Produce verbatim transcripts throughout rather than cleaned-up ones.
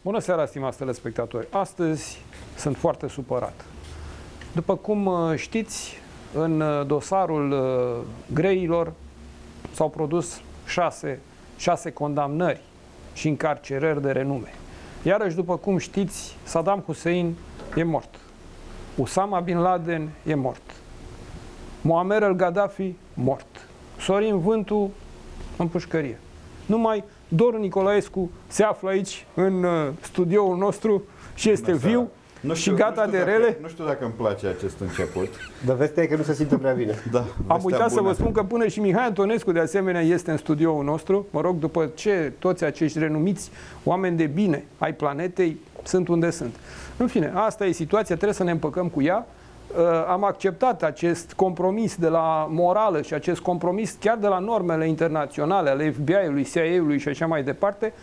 Bună seara, stimați telespectatori! Astăzi sunt foarte supărat. După cum știți, în dosarul greilor s-au produs șase, șase condamnări și încarcerări de renume. Iarăși, după cum știți, Saddam Hussein e mort. Osama Bin Laden e mort. Muammar el-Gaddafi mort. Sorin Vântu în pușcărie. Numai Doru Nicolaescu se află aici în studioul nostru și este viu nu știu, și gata nu știu de dacă, rele. Nu știu dacă îmi place acest început. Dar vestea e că nu se simte prea bine. Da, Am uitat bună. să vă spun că până și Mihai Antonescu de asemenea este în studioul nostru. Mă rog, după ce toți acești renumiți oameni de bine ai planetei sunt unde sunt. În fine, asta e situația, trebuie să ne împăcăm cu ea. Am acceptat acest compromis de la morală și acest compromis chiar de la normele internaționale ale F B I-ului, C I A-ului și așa mai departe,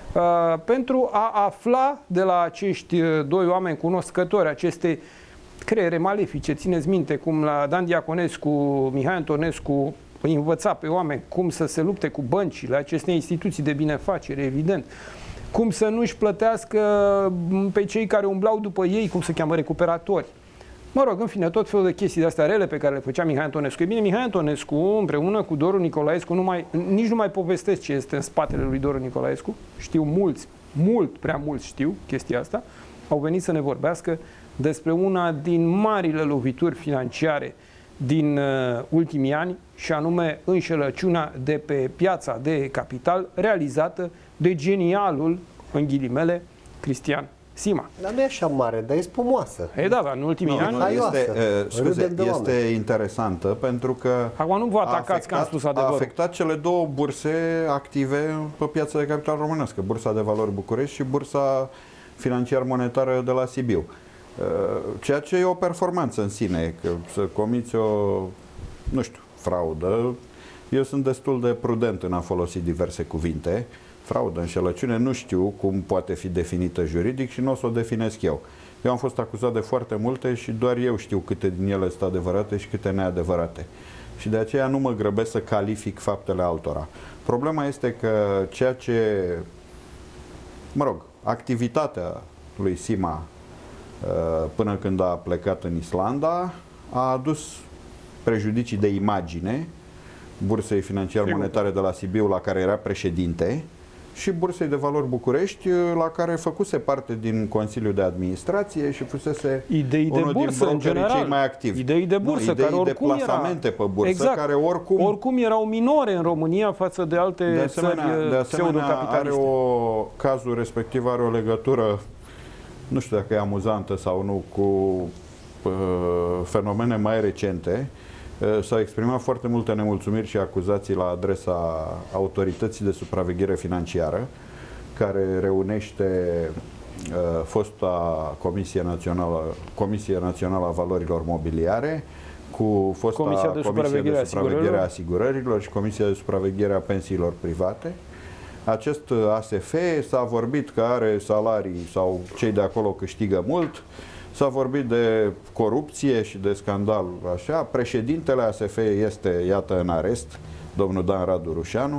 pentru a afla de la acești doi oameni cunoscători, aceste creiere malefice. Țineți minte cum la Dan Diaconescu, Mihai Antonescu îi învăța pe oameni cum să se lupte cu băncile, aceste instituții de binefacere, evident, cum să nu-și plătească pe cei care umblau după ei, cum se cheamă, recuperatori. Mă rog, în fine, tot felul de chestii de astea rele pe care le făcea Mihai Antonescu. E bine, Mihai Antonescu, împreună cu Doru Nicolaescu, nu mai, nici nu mai povestesc ce este în spatele lui Doru Nicolaescu. Știu mulți, mult, prea mulți știu chestia asta. Au venit să ne vorbească despre una din marile lovituri financiare din uh, ultimii ani, și anume înșelăciunea de pe piața de capital realizată de genialul, în ghilimele, Cristian Sima. Dar nu e așa mare, dar e spumoasă. E da, dar în ultimii Nu, ani... nu, este, uh, scuze, este interesantă pentru că Acum nu vă atacați că am spus adevărul. A afectat cele două burse active pe piața de capital românească, Bursa de Valori București și Bursa Financiar-Monetară de la Sibiu. Uh, ceea ce e o performanță în sine, că să comiți o, nu știu, fraudă. Eu sunt destul de prudent în a folosi diverse cuvinte. Fraudă, înșelăciune, nu știu cum poate fi definită juridic și nu o să o definesc eu. Eu am fost acuzat de foarte multe și doar eu știu câte din ele sunt adevărate și câte neadevărate. Și de aceea nu mă grăbesc să calific faptele altora. Problema este că ceea ce, mă rog, activitatea lui Sima până când a plecat în Islanda a adus prejudicii de imagine Bursei Financiar-Monetare de la Sibiu, la care era președinte, și Bursei de Valori București, la care făcuse parte din Consiliul de Administrație și fusese idei unul de bursă, din în general, cei mai activi. Idei de bursă, nu, idei care oricum de plasamente era, pe bursă, exact, care oricum, oricum erau minore în România față de alte de asemenea, țări de asemenea are pseudo-capitaliste. o, cazul respectiv are o legătură, nu știu dacă e amuzantă sau nu, cu uh, fenomene mai recente. S-au exprimat foarte multe nemulțumiri și acuzații la adresa Autorității de Supraveghere Financiară, care reunește uh, fosta Comisie Națională, Comisie Națională a Valorilor Mobiliare cu fosta Comisia de Supraveghere, Comisie de Supraveghere a Asigurărilor și Comisia de Supraveghere a Pensiilor Private. Acest A S F s-a vorbit că are salarii sau cei de acolo câștigă mult. S-a vorbit de corupție și de scandal, așa. Președintele A S F este, iată, în arest, domnul Dan Radu Rușanu,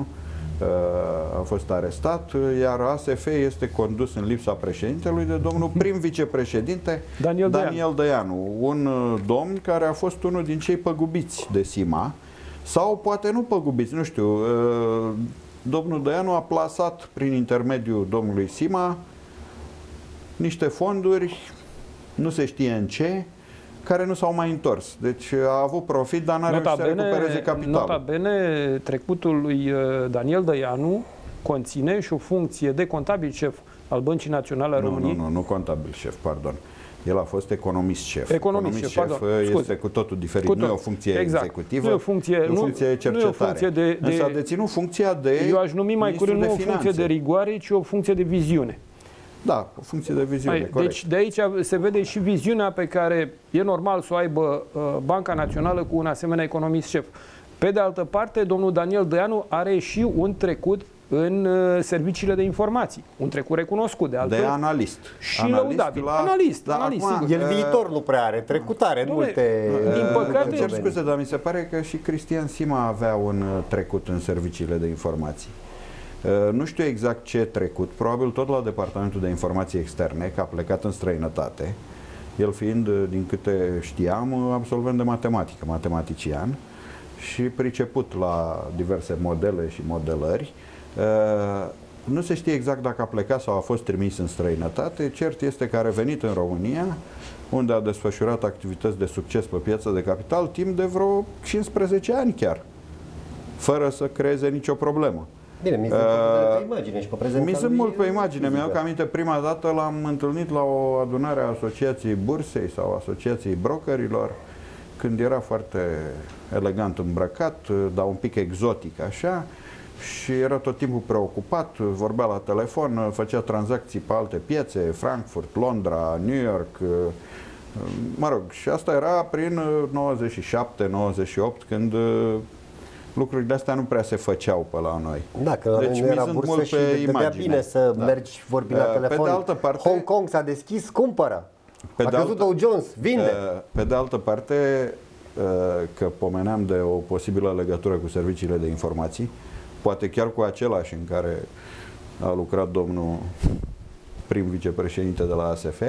a fost arestat, iar A S F este condus în lipsa președintelui de domnul prim vicepreședinte Daniel, Daniel Dăianu, un domn care a fost unul din cei păgubiți de Sima, sau poate nu păgubiți, nu știu. Domnul Dăianu a plasat prin intermediul domnului Sima niște fonduri, nu se știe în ce, care nu s-au mai întors. Deci a avut profit, dar n-a reușit să recupereze capitalul. Nota bene, trecutul lui Daniel Dăianu conține și o funcție de contabil șef al Băncii Naționale a României. Nu, nu, nu contabil șef, pardon. El a fost economist șef. Economist, economist șef, șef pardon, este scuze. cu totul diferit. Cu tot. Nu e o funcție exact. executivă, nu e o funcție, e o funcție de cercetare. Nu e o funcție de, de, Însă a deținut funcția de eu aș numi mai curând nu o funcție finanțe. de rigoare, ci o funcție de viziune. Da, o funcție de viziune, Hai, corect. deci de aici se vede și viziunea pe care e normal să o aibă uh, Banca Națională cu un asemenea economist șef. Pe de altă parte, domnul Daniel Dăianu are și un trecut în uh, serviciile de informații. Un trecut recunoscut de altfel. De analist. Și analist lăudabil. La... Analist, da, analist, acum, sigur. El viitor nu prea are, trecutare în multe... din păcate... Îmi cer scuze, dar mi se pare că și Cristian Sima avea un trecut în serviciile de informații. Nu știu exact ce trecut, probabil tot la Departamentul de Informații Externe, că a plecat în străinătate, el fiind, din câte știam, absolvent de matematică, matematician și priceput la diverse modele și modelări. Nu se știe exact dacă a plecat sau a fost trimis în străinătate. Cert este că a revenit în România, unde a desfășurat activități de succes pe piața de capital timp de vreo cincisprezece ani chiar, fără să creeze nicio problemă. Bine, mi sunt uh, pe imagine și pe prezența Mi sunt mult pe imagine. Mi-au aminte, prima dată l-am întâlnit la o adunare a Asociației Bursei sau Asociației Brokerilor, când era foarte elegant îmbrăcat, dar un pic exotic așa, și era tot timpul preocupat, vorbea la telefon, făcea tranzacții pe alte piețe, Frankfurt, Londra, New York, mă rog, și asta era prin nouăzeci și șapte nouăzeci și opt, când lucrurile astea nu prea se făceau pe la noi. Da, că deci, nu era bursă și dădea bine să da. mergi vorbi la telefon. Pe de altă parte, Hong Kong s-a deschis, cumpără. Pe a căzut Dow Jones, vinde. Pe de altă parte, că pomeneam de o posibilă legătură cu serviciile de informații, poate chiar cu același în care a lucrat domnul prim vicepreședinte de la A S F,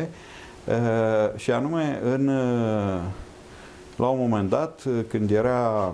și anume în, la un moment dat, când era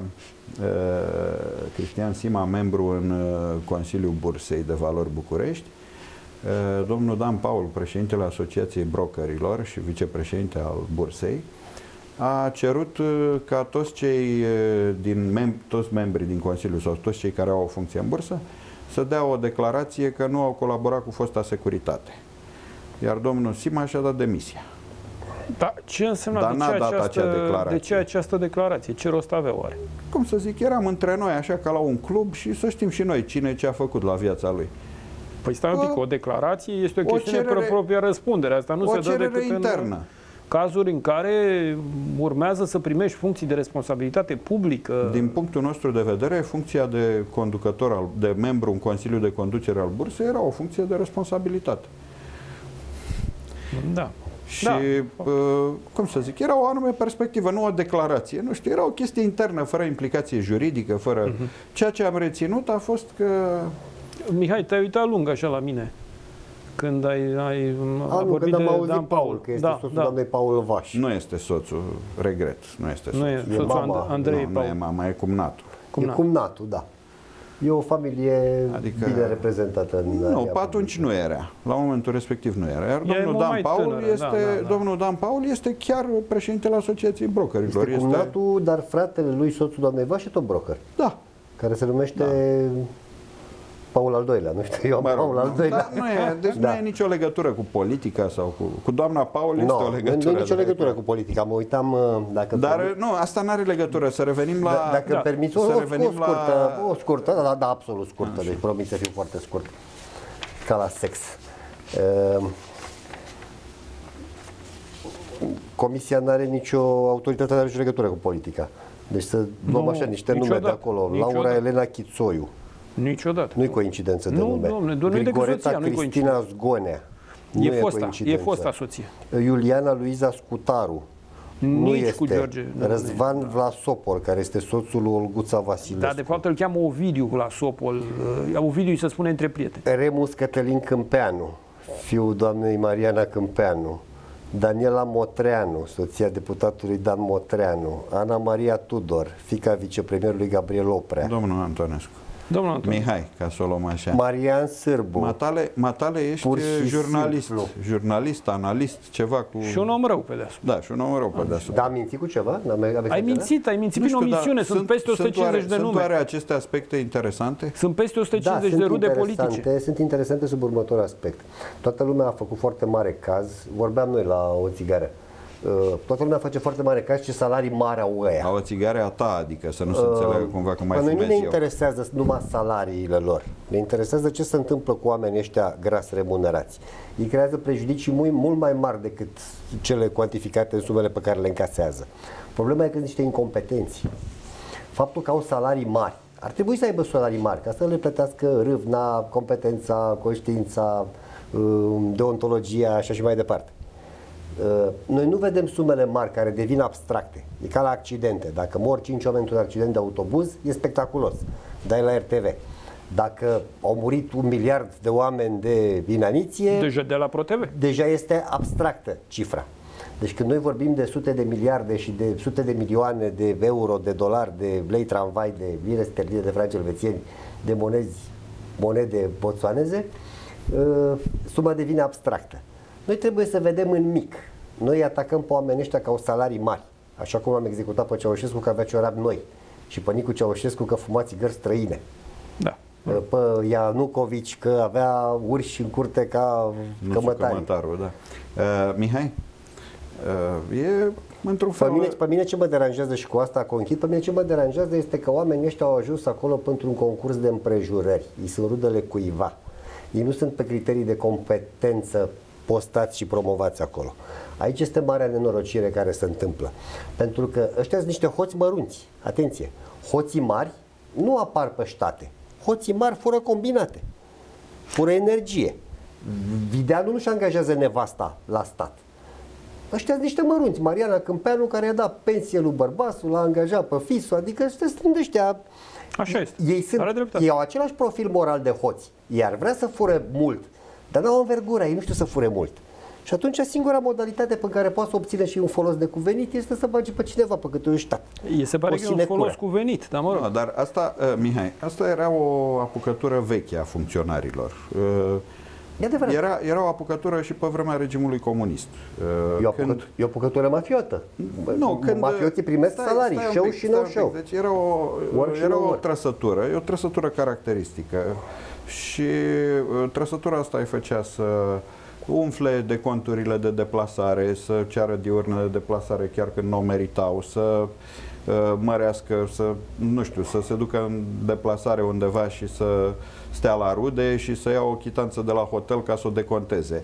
Cristian Sima membru în Consiliul Bursei de Valori București, domnul Dan Paul, președintele Asociației Brokerilor și vicepreședinte al Bursei, a cerut ca toți cei din mem- toți membrii din Consiliu sau toți cei care au o funcție în bursă să dea o declarație că nu au colaborat cu fosta securitate. Iar domnul Sima și-a dat demisia. Da, ce înseamnă Dar de, n-a ce dat această, acea declarație. de ce această declarație? Ce rost avea oare? Cum să zic, eram între noi așa ca la un club și să știm și noi cine ce a făcut la viața lui. Păi stai un pic, o declarație este o o chestiune cerere, pe propria răspundere. Asta nu o se dă decât internă. în cazuri în care urmează să primești funcții de responsabilitate publică. Din punctul nostru de vedere, funcția de conducător, al, de membru în Consiliul de Conducere al Bursei era o funcție de responsabilitate. Da. Și, da. uh, cum să zic, era o anume perspectivă, nu o declarație. Nu știu, era o chestie internă, fără implicație juridică, fără... Uh-huh. Ceea ce am reținut a fost că... Mihai, te-ai uitat lung așa la mine când ai, ai a, nu, vorbit când de am auzit Dan Paul, că este da, soțul da. doamnei Paul Vaș. Nu este soțul, regret, nu este soțul. Nu e, e soțul mama. Andrei nu, Paul. nu e mama, e cumnatul. E cumnatul, da. E o familie adică, bine reprezentată în Nu, pe atunci nu era. La momentul respectiv nu era. Iar domnul Dan Paul tânără, este, da, da, da. domnul Dan Paul este chiar președintele Asociației Brokerilor. Este cumnatul, este... dar fratele lui, soțul doamnei Vaș, e tot broker. Da. Care se numește da. Paul al doilea, nu știu, eu am mă rog, Paul al doilea. Da, nu e, deci da. nu e nicio legătură cu politica sau cu, cu doamna Paul, este no, o legătură. Nu e nicio legătură cu politica, mă uitam dacă... Dar permit... nu, asta nu are legătură, să revenim la... Da, dacă da, îmi permiți, o, să o, revenim o scurtă, la... o scurtă, da, da, da, absolut scurtă, deci promit să fiu foarte scurt, ca la sex. Uh, Comisia nu are nicio autoritate, nu are nicio legătură cu politica. Deci să luăm așa niște nume de acolo. Niciodată. Laura Elena Chițoiu. Niciodată. Nu-i coincidență de nu, nume. Domne, doar Grigoreta soția, Cristina Zgonea. E, nu fosta, e, e fosta soție. Iuliana Luiza Scutaru. Nici nu este. cu George. Răzvan da. Vlasopor, care este soțul lui Olguța Vasilescu. Da, de fapt îl cheamă Ovidiu Vlasopol. Ovidiu se spune între prieteni. Remus Cătălin Câmpeanu, fiul doamnei Mariana Câmpeanu. Daniela Motreanu, soția deputatului Dan Motreanu. Ana Maria Tudor, fiica vicepremierului Gabriel Oprea. Domnul Antonescu. Domnul Antonescu. Mihai, ca să o luăm așa. Marian Sârbu. Matale, Matale ești jurnalist, simplu. jurnalist, analist, ceva cu... Și un om rău pe deasupra. Da, și un om rău pe deasupra. Da, am mințit cu ceva? Ai mințit, ai mințit prin omisiune. Sunt, sunt peste o sută cincizeci sunt de nume. Sunt oare aceste aspecte interesante? Sunt peste o sută cincizeci da, de rude politice. Sunt interesante sub următorul aspect. Toată lumea a făcut foarte mare caz, vorbeam noi la o țigară, toată lumea face foarte mare caz ce salarii mari au ăia. La o țigară a ta, adică să nu se înțeleagă cumva că mai fumez eu. Noi nu ne interesează numai salariile lor. Ne interesează ce se întâmplă cu oamenii ăștia gras remunerați. Ei creează prejudicii mult, mult mai mari decât cele cuantificate în sumele pe care le încasează. Problema e că sunt niște incompetenți. Faptul că au salarii mari, ar trebui să aibă salarii mari, ca să le plătească râvna, competența, conștiința, deontologia și așa mai departe. Noi nu vedem sumele mari care devin abstracte. E ca la accidente. Dacă mor cinci oameni într-un accident de autobuz, e spectaculos. Dai la R T V. Dacă au murit un miliard de oameni de inaniție, Deja de la ProTV. deja este abstractă cifra. Deci când noi vorbim de sute de miliarde și de sute de milioane de euro, de dolari, de lei tramvai, de lire sterline, de franci elvețieni, de monezi, monede botswaneze, suma devine abstractă. Noi trebuie să vedem în mic. Noi atacăm pe oamenii ăștia ca au salarii mari, așa cum am executat pe Ceaușescu că avea ciorapi noi și pe Nicu Ceaușescu că fuma țigări străine. Da. Pe Ianucovici că avea urși în curte ca cămătari. Cămătarul, da. Uh, Mihai, uh, e într-un fel... Pe mine, pe mine ce mă deranjează și cu asta conchid, pe mine ce mă deranjează este că oamenii ăștia au ajuns acolo pentru un concurs de împrejurări. Ei sunt rudele cuiva. Ei nu sunt pe criterii de competență postați și promovați acolo. Aici este marea nenorocire care se întâmplă. Pentru că ăștia sunt niște hoți mărunți. Atenție! Hoții mari nu apar pe ștate. Hoții mari fură combinate. Fură energie. Videanu nu-și angajează nevasta la stat. Ăștia sunt niște mărunți. Mariana Câmpeanu, care i-a dat pensie lui bărbasul, l-a angajat pe fisul, adică ăștia sunt ăștia. Așa este. Ei, sunt, ei au același profil moral de hoți. Iar vrea să fure mult, dar n-au învergura, ei nu știu să fure mult. Și atunci singura modalitate pe care poate să obține și un folos de cuvenit este să bage pe cineva pe câte un stat. E se pare că e un folos cuvenit, dar mă rog. No, dar asta, uh, Mihai, asta era o apucătură veche a funcționarilor. Uh, Era, era o apucătură și pe vremea regimului comunist. E o, apucă, când... e o apucătură mafiotă. Nu, când mafioții primesc stai, salarii, stai show și no show. Deci era o, era o trăsătură, e o trăsătură caracteristică și trăsătura asta îi făcea să umfle deconturile de deplasare, să ceară diurne de deplasare chiar când nu o meritau, să mărească, să, nu știu, să se ducă în deplasare undeva și să stea la rude și să ia o chitanță de la hotel ca să o deconteze.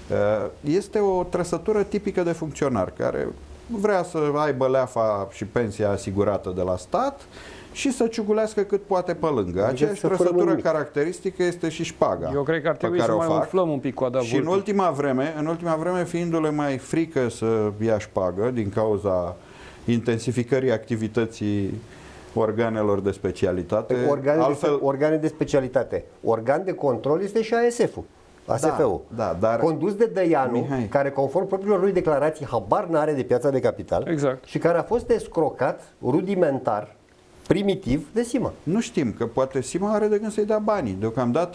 Este o trăsătură tipică de funcționar care vrea să aibă leafa și pensia asigurată de la stat și să ciugulească cât poate pe lângă. Aceeași trăsătură caracteristică este și șpaga. Eu cred că ar trebui să mai umflăm un pic coada vulpii. Și în ultima vreme, în ultima vreme, fiindu-le mai frică să ia șpagă din cauza intensificării activității organelor de specialitate. Organe, Altfel... de, organe de specialitate. Organ de control este și A S F-ul. A S F-ul. Da, da, dar... Condus de Dăianu, Mihai, care conform propriilor lui declarații habar n-are de piața de capital. Exact. Și care a fost escrocat rudimentar, primitiv, de Sima. Nu știm, că poate Sima are de gând să-i dea banii. Deocamdată,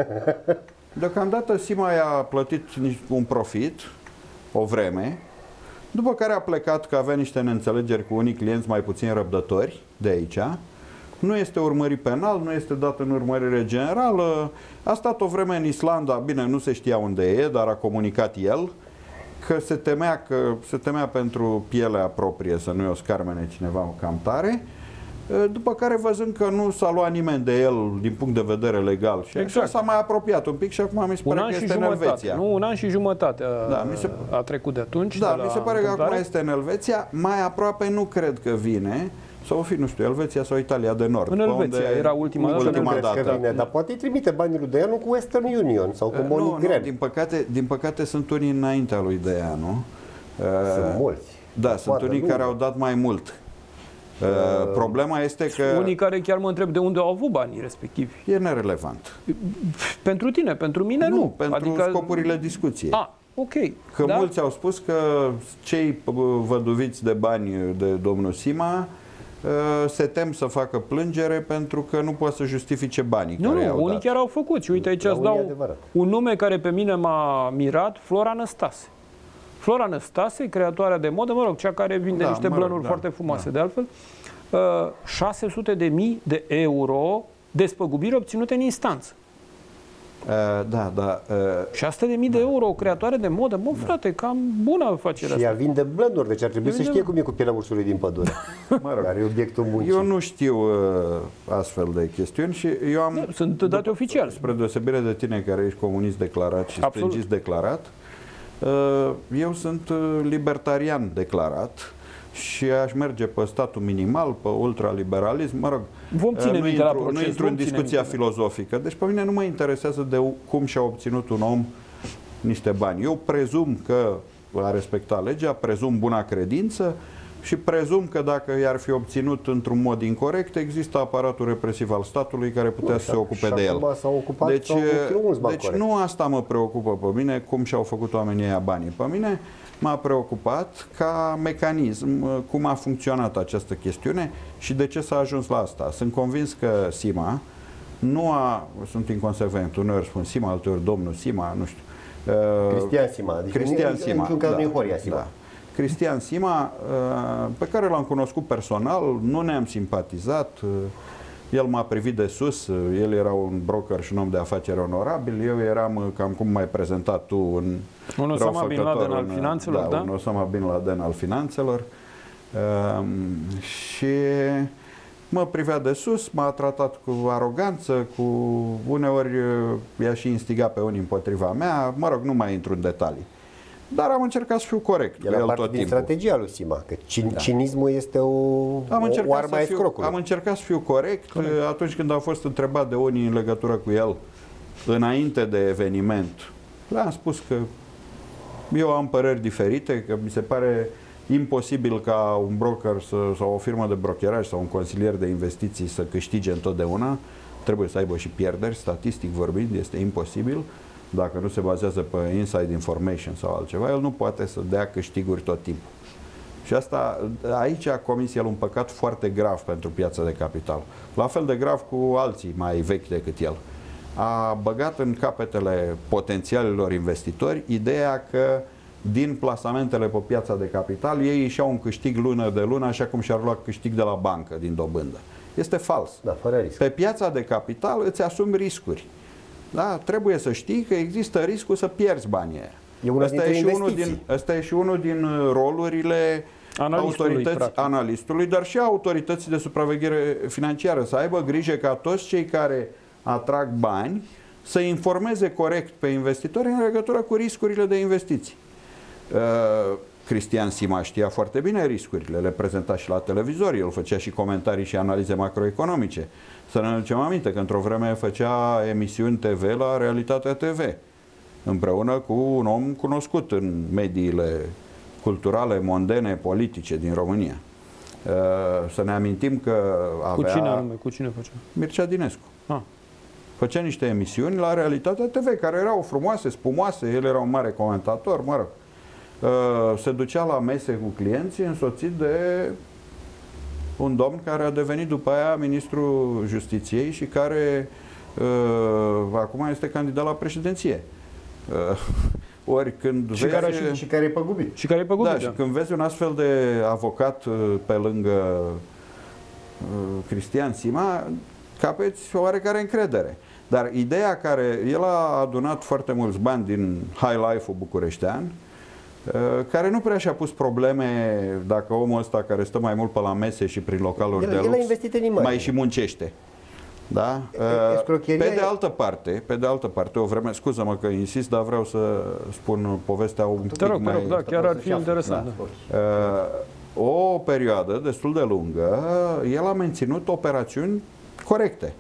deocamdată Sima i-a plătit un profit o vreme, după care a plecat că avea niște neînțelegeri cu unii clienți mai puțin răbdători de aici. Nu este urmărit penal, nu este dat în urmărire generală. A stat o vreme în Islanda, bine, nu se știa unde e, dar a comunicat el că se temea, că se temea pentru pielea proprie să nu-i o scarmene cineva cam tare. După care, văzând că nu s-a luat nimeni de el din punct de vedere legal și exact, s-a mai apropiat un pic și acum mi se pare că este în Elveția. Nu, un an și jumătate a, da, mi se... a trecut de atunci. Da, de mi se pare că acum este în Elveția. Mai aproape nu cred că vine. Sau fi, nu știu, Elveția sau Italia de Nord. În Elveția era ultima dată. Ultima dată. Vine, dar poate îi trimite banii lui Dăianu cu Western Union sau cu MoneyGram. Din păcate, din păcate sunt unii înaintea lui Dăianu. Sunt mulți. Da, poate sunt unii care au dat mai mult. Uh, problema este că... Unii care chiar mă întreb de unde au avut banii respectivi. E nerelevant. Pentru tine, pentru mine nu. Nu, pentru adică... scopurile discuției. Ah, ok. Că da? mulți au spus că cei văduviți de bani de domnul Sima se tem să facă plângere pentru că nu poate să justifice banii nu, care nu, i-au unii dat. chiar au făcut. Și uite, aici îți dau un nume care pe mine m-a mirat, Flora Năstase. Flora Năstase, creatoarea de modă, mă rog, cea care vinde da, niște blănuri rog, da, foarte frumoase, da. de altfel, șase sute de mii de euro despăgubiri obținute în instanță. Uh, da, da. Uh, șase sute de mii de euro, o creatoare de modă, mă, frate, cam bună afacerea asta. Și ea vinde blănuri, deci ar trebui să știe cum e cu pielea ursului din pădure. Mă rog, care e obiectul muncii. Eu nu știu uh, astfel de chestiuni și eu am... Da, sunt date oficiale. Spre deosebire de tine, care ești comunist declarat și stângist declarat, uh, eu sunt libertarian declarat și aș merge pe statul minimal, pe ultraliberalism, mă rog, vom ține nu intru, la proces, nu intru în discuția filozofică. Deci pe mine nu mă interesează de cum și-a obținut un om niște bani. Eu prezum că a respectat legea, prezum buna credință și prezum că dacă i-ar fi obținut într-un mod incorrect, există aparatul represiv al statului care putea să se ocupe de el. Ocupat, deci deci corect. nu asta mă preocupă pe mine, cum și-au făcut oamenii ăia banii. Pe mine m-a preocupat ca mecanism cum a funcționat această chestiune și de ce s-a ajuns la asta. Sunt convins că Sima nu a... Sunt inconsecvent, uneori spun Sima, alteori domnul Sima, nu știu. Cristian Sima. Deci Cristian Sima. Niciun caz nu e Horia Sima. Da. Cristian Sima, pe care l-am cunoscut personal, nu ne-am simpatizat, el m-a privit de sus, el era un broker și un om de afaceri onorabil, eu eram, cam cum m-ai prezentat tu, un un Osama Bin Laden al finanțelor, da? da? Un Osama Bin Laden al finanțelor. Um, și mă privea de sus, m-a tratat cu aroganță, cu uneori i-a și instigat pe unii împotriva mea, mă rog, nu mai intru în detalii. Dar am încercat să fiu corect. Era parte din strategia lui Sima, că cin da. cinismul este o, am o armă a escrocului. Am încercat să fiu corect, corect atunci când a fost întrebat de unii în legătură cu el înainte de eveniment. Le-am spus că eu am păreri diferite, că mi se pare imposibil ca un broker să, sau o firmă de brokeraj sau un consilier de investiții să câștige întotdeauna. Trebuie să aibă și pierderi, statistic vorbind, este imposibil. Dacă nu se bazează pe inside information sau altceva, el nu poate să dea câștiguri tot timpul. Și asta, aici a comis el un păcat foarte grav pentru piața de capital. La fel de grav cu alții mai vechi decât el. A băgat în capetele potențialilor investitori ideea că din plasamentele pe piața de capital ei își iau un câștig lună de lună, așa cum și-ar lua câștig de la bancă din dobândă. Este fals. Da, fără risc. Pe piața de capital îți asumi riscuri. Da, trebuie să știi că există riscul să pierzi banii aia. E una asta, e și unul din, asta e și unul din rolurile analistului, autorități, analistului, dar și autorității de supraveghere financiară, să aibă grijă ca toți cei care atrag bani să informeze corect pe investitori în legătură cu riscurile de investiții. Uh, Cristian Sima știa foarte bine riscurile, le prezenta și la televizor, el făcea și comentarii și analize macroeconomice. Să ne aducem aminte că într-o vreme făcea emisiuni T V la Realitatea T V, împreună cu un om cunoscut în mediile culturale, mondene, politice din România. Să ne amintim că avea... Cu cine anume? Cu cine făcea? Mircea Dinescu. Ah. Făcea niște emisiuni la Realitatea T V, care erau frumoase, spumoase, el era un mare comentator, mă rog. Se ducea la mese cu clienții însoțit de un domn care a devenit după aia ministrul Justiției și care uh, acum este candidat la președinție. Uh, ori când și, vezi, care, și, și care e păgubit. Și care e păgubit, da, da. Și când vezi un astfel de avocat uh, pe lângă uh, Cristian Sima, capeți oarecare încredere. Dar ideea care el a adunat foarte mulți bani din high life-ul bucureștean, care nu prea și-a pus probleme dacă omul ăsta care stă mai mult pe la mese și prin localuri el, de el lux a investit în imagine. mai și muncește. Da? Pe de altă parte, pe de altă parte, o vreme, scuză-mă că insist, dar vreau să spun povestea un pic te rog, mai... Te rog, da, chiar ar fi interesant. Da. Da. O perioadă destul de lungă, el a menținut operațiuni corecte.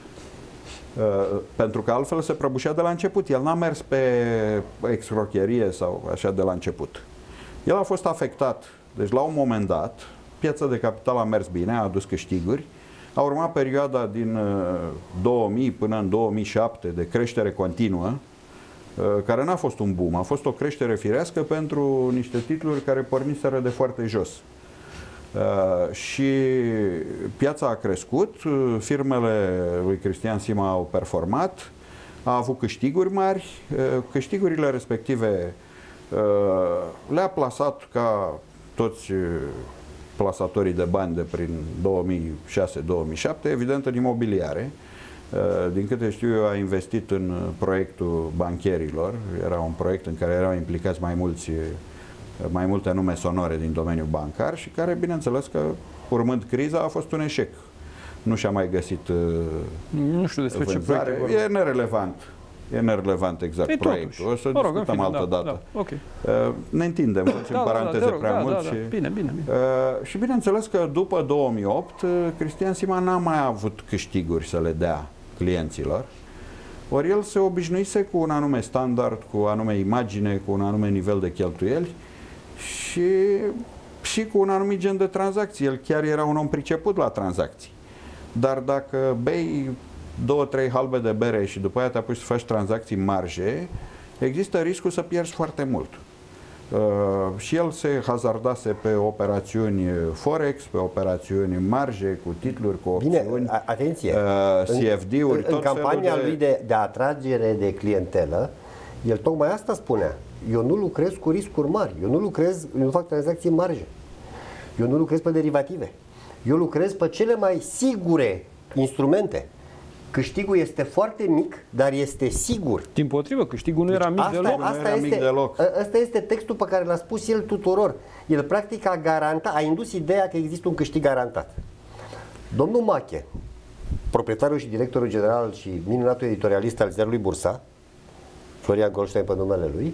Uh, pentru că altfel se prăbușea de la început. El n-a mers pe excrocherie sau așa de la început. El a fost afectat. Deci la un moment dat, piața de capital a mers bine, a adus câștiguri. A urmat perioada din uh, două mii până în două mii șapte de creștere continuă, uh, care n-a fost un boom, a fost o creștere firească pentru niște titluri care porniseră de foarte jos. Uh, și piața a crescut, firmele lui Cristian Sima au performat, a avut câștiguri mari, uh, câștigurile respective uh, le-a plasat ca toți plasatorii de bani de prin două mii șase două mii șapte, evident în imobiliare. Uh, din câte știu eu, a investit în proiectul bancherilor, era un proiect în care erau implicați mai mulți mai multe nume sonore din domeniul bancar și care, bineînțeles că, urmând criza, a fost un eșec. Nu și-a mai găsit Nu știu despre vânzare. ce proiect e nerelevant. E nerelevant exact e proiectul. O să mă rog, discutăm fine, altă da, dată. Da, okay. Ne întindem, facem da, paranteze da, da, prea da, mult. Da, da. Și, bine, bine, bine. și bineînțeles că după două mii opt, Cristian Sima n-a mai avut câștiguri să le dea clienților. Ori el se obișnuise cu un anume standard, cu o anume imagine, cu un anume nivel de cheltuieli. Și și cu un anumit gen de tranzacții. El chiar era un om priceput la tranzacții. Dar dacă bei două, trei halbe de bere și după aia te apuci să faci tranzacții marje, există riscul să pierzi foarte mult. Uh, și el se hazardase pe operațiuni Forex, pe operațiuni marje, cu titluri, cu opțiuni. Bine, atenție! Uh, C F D-uri, în, în campania de... lui de, de atragere de clientelă, el tocmai asta spunea. Eu nu lucrez cu riscuri mari, eu nu lucrez, eu nu fac tranzacții în marge, eu nu lucrez pe derivative, eu lucrez pe cele mai sigure instrumente. Câștigul este foarte mic, dar este sigur. Dimpotrivă, câștigul nu era mic asta, deloc. Asta, nu era este, mic deloc. Asta este textul pe care l-a spus el tuturor. El practic a garantat, a indus ideea că există un câștig garantat. Domnul Mache, proprietarul și directorul general și minunatul editorialist al ziarului Bursa, Florian Goldstein pe numele lui,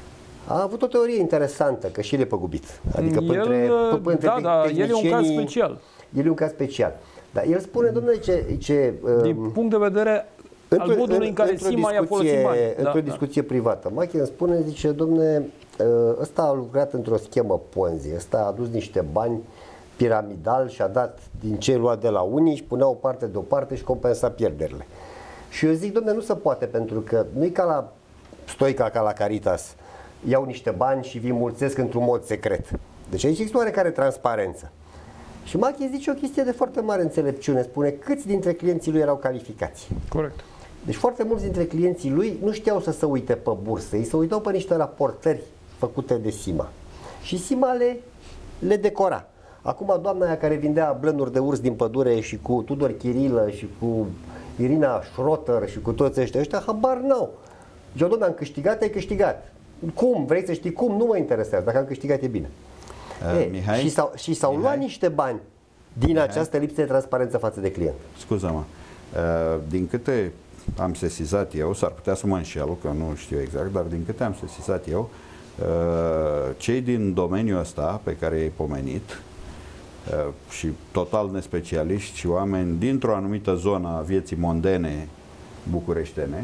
a avut o teorie interesantă, că și el e păgubit. Adică el, între, între da, da, el e un caz special. El e un caz special. Dar el spune, domnule, ce... ce Din um, punct de vedere al modului în care Sima i-a folosit bani. Într-o da, discuție da. privată. Mache îmi spune, zice, domne, ăsta a lucrat într-o schemă Ponzi, ăsta a adus niște bani piramidal și a dat din ce lua de la unii și punea o parte deoparte și compensa pierderile. Și eu zic, domne, nu se poate, pentru că nu e ca la Stoica, ca la Caritas, iau niște bani și vi mulțesc într-un mod secret. Deci aici există oarecare transparență. Și Mache zice o chestie de foarte mare înțelepciune, spune câți dintre clienții lui erau calificați. Corect. Deci foarte mulți dintre clienții lui nu știau să se uite pe bursă, ei se uitau pe niște raportări făcute de Sima. Și Sima le, le decora. Acum doamna aia care vindea blănuri de urs din pădure și cu Tudor Chirilă și cu Irina Schroter și cu toți ăștia, ăștia habar n-au. Eu, domnule, am câștigat, ai câștigat. Cum? Vrei să știi cum? Nu mă interesează. Dacă am câștigat, e bine. Uh, e, Mihai? Și s-au, și s-au luat niște bani din Mihai? această lipsă de transparență față de client. Scuză-mă. Uh, din câte am sesizat eu, s-ar putea să mă înșel, că nu știu exact, dar din câte am sesizat eu, uh, cei din domeniul ăsta pe care i-ai pomenit uh, și total nespecialiști și oameni dintr-o anumită zonă a vieții mondene bucureștene,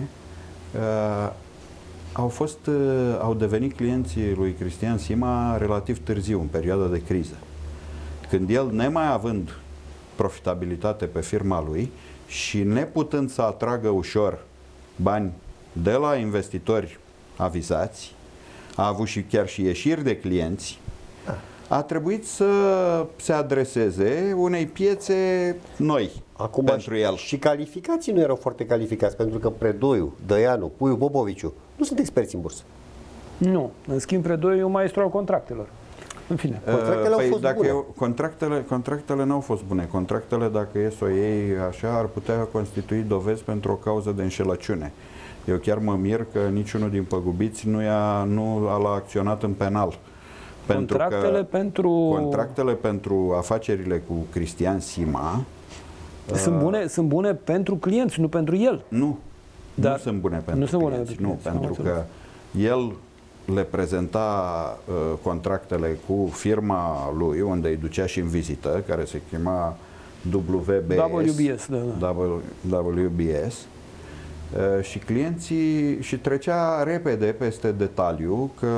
uh, au fost, uh, au devenit clienții lui Cristian Sima relativ târziu, în perioada de criză. Când el, nemai având profitabilitate pe firma lui și neputând să atragă ușor bani de la investitori avizați, a avut și chiar și ieșiri de clienți, a trebuit să se adreseze unei piețe noi. Acum pentru și, el. Și calificații nu erau foarte calificați, pentru că Predoiu, Dăianu, Puiu Popoviciu nu sunt experți în bursă. Nu. În schimb, Predoiu e un maestru al contractelor. În fine. Contractele păi au fost dacă bune. Eu, contractele, contractele n-au fost bune. Contractele, dacă e să o iei așa, ar putea constitui dovezi pentru o cauză de înșelăciune. Eu chiar mă mir că niciunul din păgubiți nu, i-a, nu l-a acționat în penal. Contractele pentru că pentru... Contractele pentru afacerile cu Cristian Sima sunt bune, uh, sunt bune pentru clienți, nu pentru el. Nu, Dar nu sunt bune pentru nu sunt clienți. bune nu, clienți, pentru că el le prezenta uh, contractele cu firma lui, unde îi ducea și în vizită, care se chema W B S. W B S, da, da. W B S. Uh, și clienții, și trecea repede peste detaliu că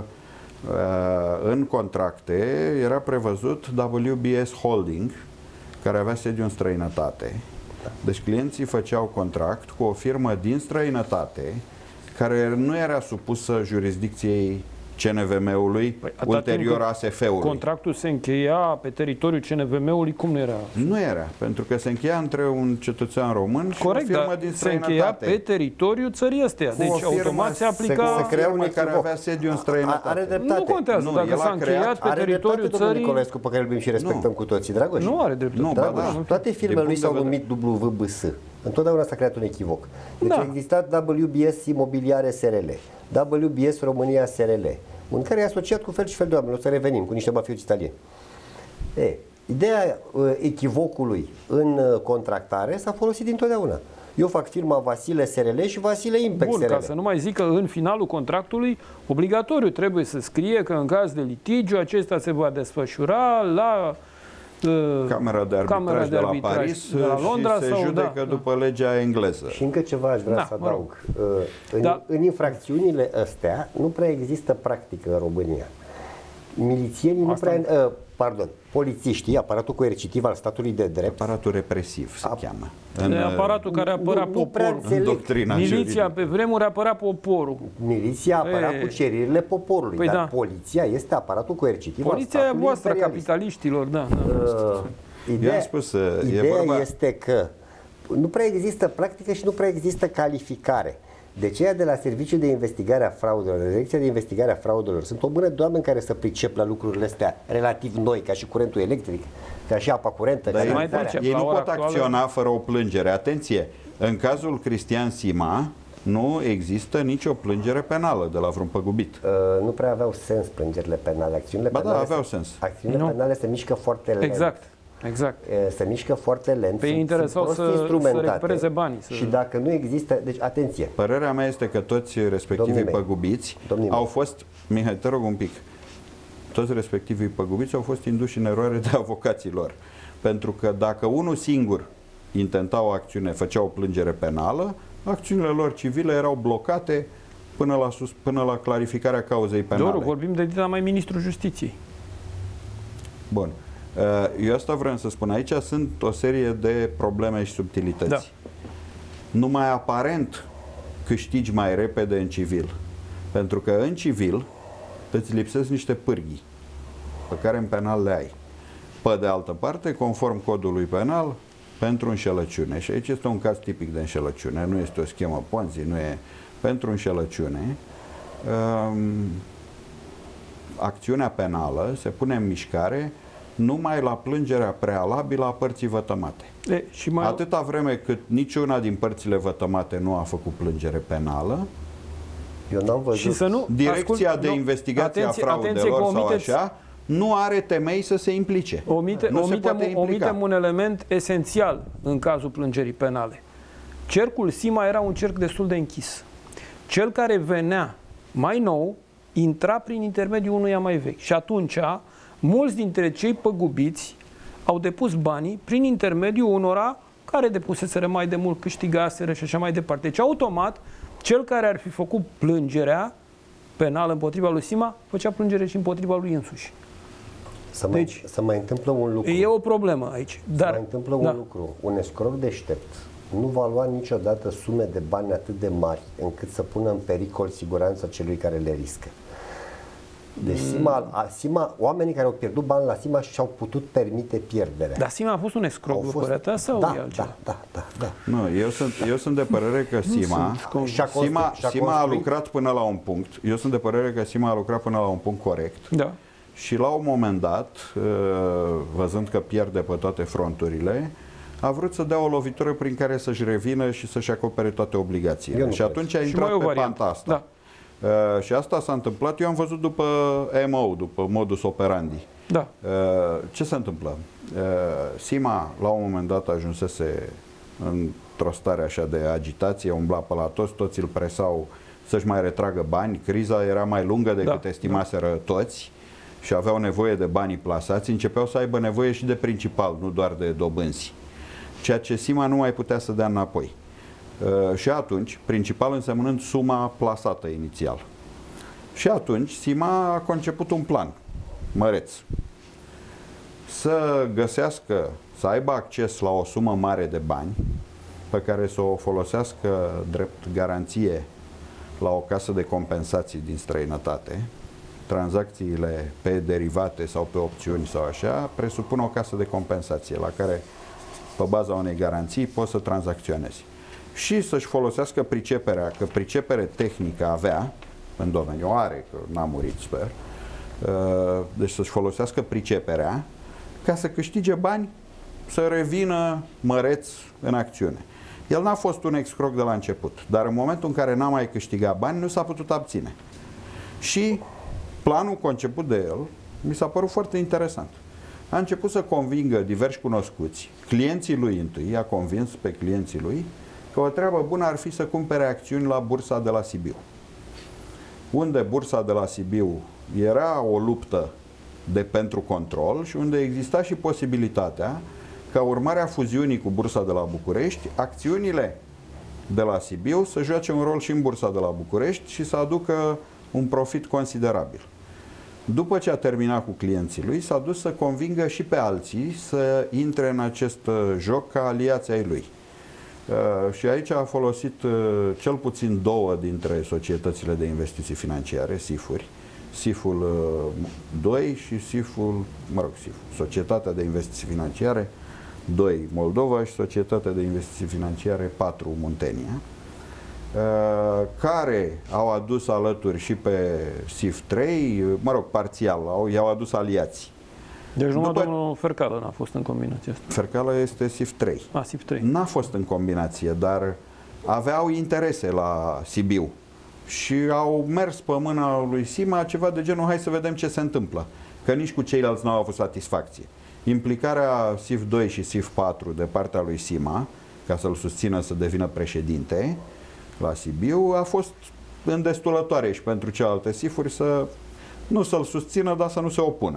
uh, în contracte era prevăzut W B S Holding, care avea sediu în străinătate. Deci clienții făceau contract cu o firmă din străinătate care nu era supusă jurisdicției C N V M-ului, păi, ulterior A S F-ului. Contractul se încheia pe teritoriul C N V M-ului, cum nu era? Nu era, pentru că se încheia între un cetățean român Corect, și o firmă din străinătate. Se încheia pe teritoriul țării astea. Deci automat se aplica... Se crea unul care avea sediu în străinătate. Are dreptate. Nu contează, nu, dacă s-a încheiat pe teritoriul țării... Nicolescu, pe care îl iubim și respectăm nu. cu toții, Dragoș. Nu are dreptate. Nu, Dragoș, da, da. Toate firmele lui s-au numit W B S. Întotdeauna s-a creat un echivoc. Deci da. a existat W B S Imobiliare S R L, W B S România S R L, în care e asociat cu fel și fel de oameni. O să revenim cu niște mafioți italieni. E, ideea uh, echivocului în uh, contractare s-a folosit dintotdeauna. Eu fac firma Vasile S R L și Vasile Impex Bun, S R L. ca să nu mai zic că în finalul contractului obligatoriu trebuie să scrie că în caz de litigiu acesta se va desfășura la uh, Camera de arbitraj, Camera de, de la arbitraj Paris de la Londra și se sau, judecă da, după da. legea engleză. Și încă ceva aș vrea da, să adaug. Uh, în, da. în infracțiunile astea nu prea există practică în România. Milițienii nu prea, uh, pardon, polițiștii, aparatul coercitiv al statului de drept. Aparatul represiv se A, cheamă. În, aparatul care apăra nu, nu poporul. În doctrina Miliția juridică. pe vremuri apăra poporul. Miliția apăra E, cu cererile poporului, păi dar da. poliția este aparatul coercitiv Poliția al e statului voastră, imperialist. capitaliștilor, da. da. Uh, ideea Eu am spus, uh, e ideea vorba- este că nu prea există practică și nu prea există calificare. De aceea de la Serviciul de Investigare a Fraudelor, de Direcția de Investigare a Fraudelor, sunt o mână de oameni care să pricep la lucrurile astea relativ noi, ca și curentul electric, ca și apa curentă, Dar ca ei, mai canalizarea. pricep. ei La nu ora pot actuală- acționa fără o plângere. Atenție, în cazul Cristian Sima nu există nicio plângere penală de la vreun păgubit. Uh, nu prea aveau sens plângerile penale. Acțiunile Ba da, penale aveau se, sens. Acțiunile Nu. penale se mișcă foarte lent. Exact, exact. E, Se mișcă foarte lent. Pe ei sunt- interesau sunt să- prost să instrumentate. recupereze banii, să- Și dacă nu există... Deci, atenție. Părerea mea este că toți respectivii Domnii mei. păgubiți Domnii au mei. fost, Mihai, te rog un pic, toți respectivii păgubiți au fost induși în eroare de avocații lor. Pentru că dacă unul singur intenta o acțiune, făcea o plângere penală, acțiunile lor civile erau blocate până la, sus, până la clarificarea cauzei penale. Doru, vorbim de dita mai ministrul justiției. Bun. Eu asta vreau să spun. Aici sunt o serie de probleme și subtilități. Da. Numai aparent câștigi mai repede în civil. Pentru că în civil îți lipsesc niște pârghii pe care în penal le ai. Pe de altă parte, conform codului penal, pentru înșelăciune. Și aici este un caz tipic de înșelăciune. Nu este o schemă Ponzi, nu e pentru înșelăciune. Um, acțiunea penală se pune în mișcare numai la plângerea prealabilă a părții vătămate. E, și mai Atâta vreme cât niciuna din părțile vătămate nu a făcut plângere penală, Eu n-am văzut... și să nu Direcția ascult, de nu, investigație atenție, a fraudelor atenție că sau omiteți- așa, nu are temei să se implice. Omite, nu se omitem, poate implica. omitem un element esențial în cazul plângerii penale. Cercul Sima era un cerc destul de închis. Cel care venea mai nou intra prin intermediul unuia mai vechi. Și atunci, mulți dintre cei păgubiți au depus banii prin intermediul unora care depuseseră mai de mult, câștigaseră și așa mai departe. Deci, automat, cel care ar fi făcut plângerea penală împotriva lui Sima, făcea plângere și împotriva lui însuși. Să mai, Deci- să mai întâmplă un lucru. E o problemă aici. Dar, Dar, se mai întâmplă da. un lucru. Un escroc deștept nu va lua niciodată sume de bani atât de mari încât să pună în pericol siguranța celui care le riscă. Deci Sima, a, Sima, oamenii care au pierdut bani la Sima și-au putut permite pierderea. Dar Sima a fost un escroc, Au după fost- părerea ta, sau da, e altceva? da, da, da, da. Nu, eu sunt, eu sunt de părere că Sima, sunt convins. Și-a constru- Sima, și-a Sima a construit- lucrat până la un punct. Eu sunt de părere că Sima a lucrat până la un punct corect. Da. Și la un moment dat, văzând că pierde pe toate fronturile, a vrut să dea o lovitură prin care să-și revină și să-și acopere toate Eu obligațiile. nu Și cred. atunci a Și intrat mai o pe variantă. panta asta. Da. Uh, și asta s-a întâmplat, eu am văzut după M O, după modus operandi. Da. Uh, ce se întâmplă? Uh, Sima la un moment dat ajunsese într-o stare așa de agitație, umbla pe la toți, toți îl presau să-și mai retragă bani, criza era mai lungă decât Da. estimaseră toți și aveau nevoie de banii plasați, începeau să aibă nevoie și de principal, nu doar de dobânzi. Ceea ce Sima nu mai putea să dea înapoi. Uh, și atunci, principal însemnând suma plasată inițial. Și atunci Sima a conceput un plan măreț. Să găsească, să aibă acces la o sumă mare de bani pe care să o folosească drept garanție la o casă de compensații din străinătate. Tranzacțiile pe derivate sau pe opțiuni sau așa presupun o casă de compensație la care, pe baza unei garanții, poți să tranzacționezi. Și să-și folosească priceperea, că pricepere tehnică avea în domeniu, are, că n-a murit, sper, deci să-și folosească priceperea ca să câștige bani, să revină măreț în acțiune. El n-a fost un excroc de la început, dar în momentul în care n-a mai câștigat bani, nu s-a putut abține. Și planul conceput de el mi s-a părut foarte interesant. A început să convingă diversi cunoscuți, clienții lui întâi, a convins pe clienții lui că o treabă bună ar fi să cumpere acțiuni la bursa de la Sibiu. Unde bursa de la Sibiu era o luptă de pentru control și unde exista și posibilitatea ca urmare a fuziunii cu bursa de la București, acțiunile de la Sibiu să joace un rol și în bursa de la București și să aducă un profit considerabil. După ce a terminat cu clienții lui, s-a dus să convingă și pe alții să intre în acest joc ca aliații ai lui. Uh, și aici a folosit uh, cel puțin două dintre societățile de investiții financiare, S I F-uri, S I F-ul uh, doi și S I F-ul, mă rog, S I F, Societatea de Investiții Financiare doi Moldova și Societatea de Investiții Financiare patru Muntenia, uh, care au adus alături și pe S I F trei, mă rog, parțial, au, i-au adus aliații. Deci numai După... domnul Fercală n-a fost în combinația asta. Fercală este S I F trei. A, S I F trei. N-a fost în combinație, dar aveau interese la Sibiu și au mers pe mâna lui Sima ceva de genul, hai să vedem ce se întâmplă. Că nici cu ceilalți n-au avut satisfacție. Implicarea S I F doi și S I F patru de partea lui Sima, ca să-l susțină să devină președinte la Sibiu, a fost îndestulătoare și pentru celelalte S I F-uri să nu să-l susțină, dar să nu se opună.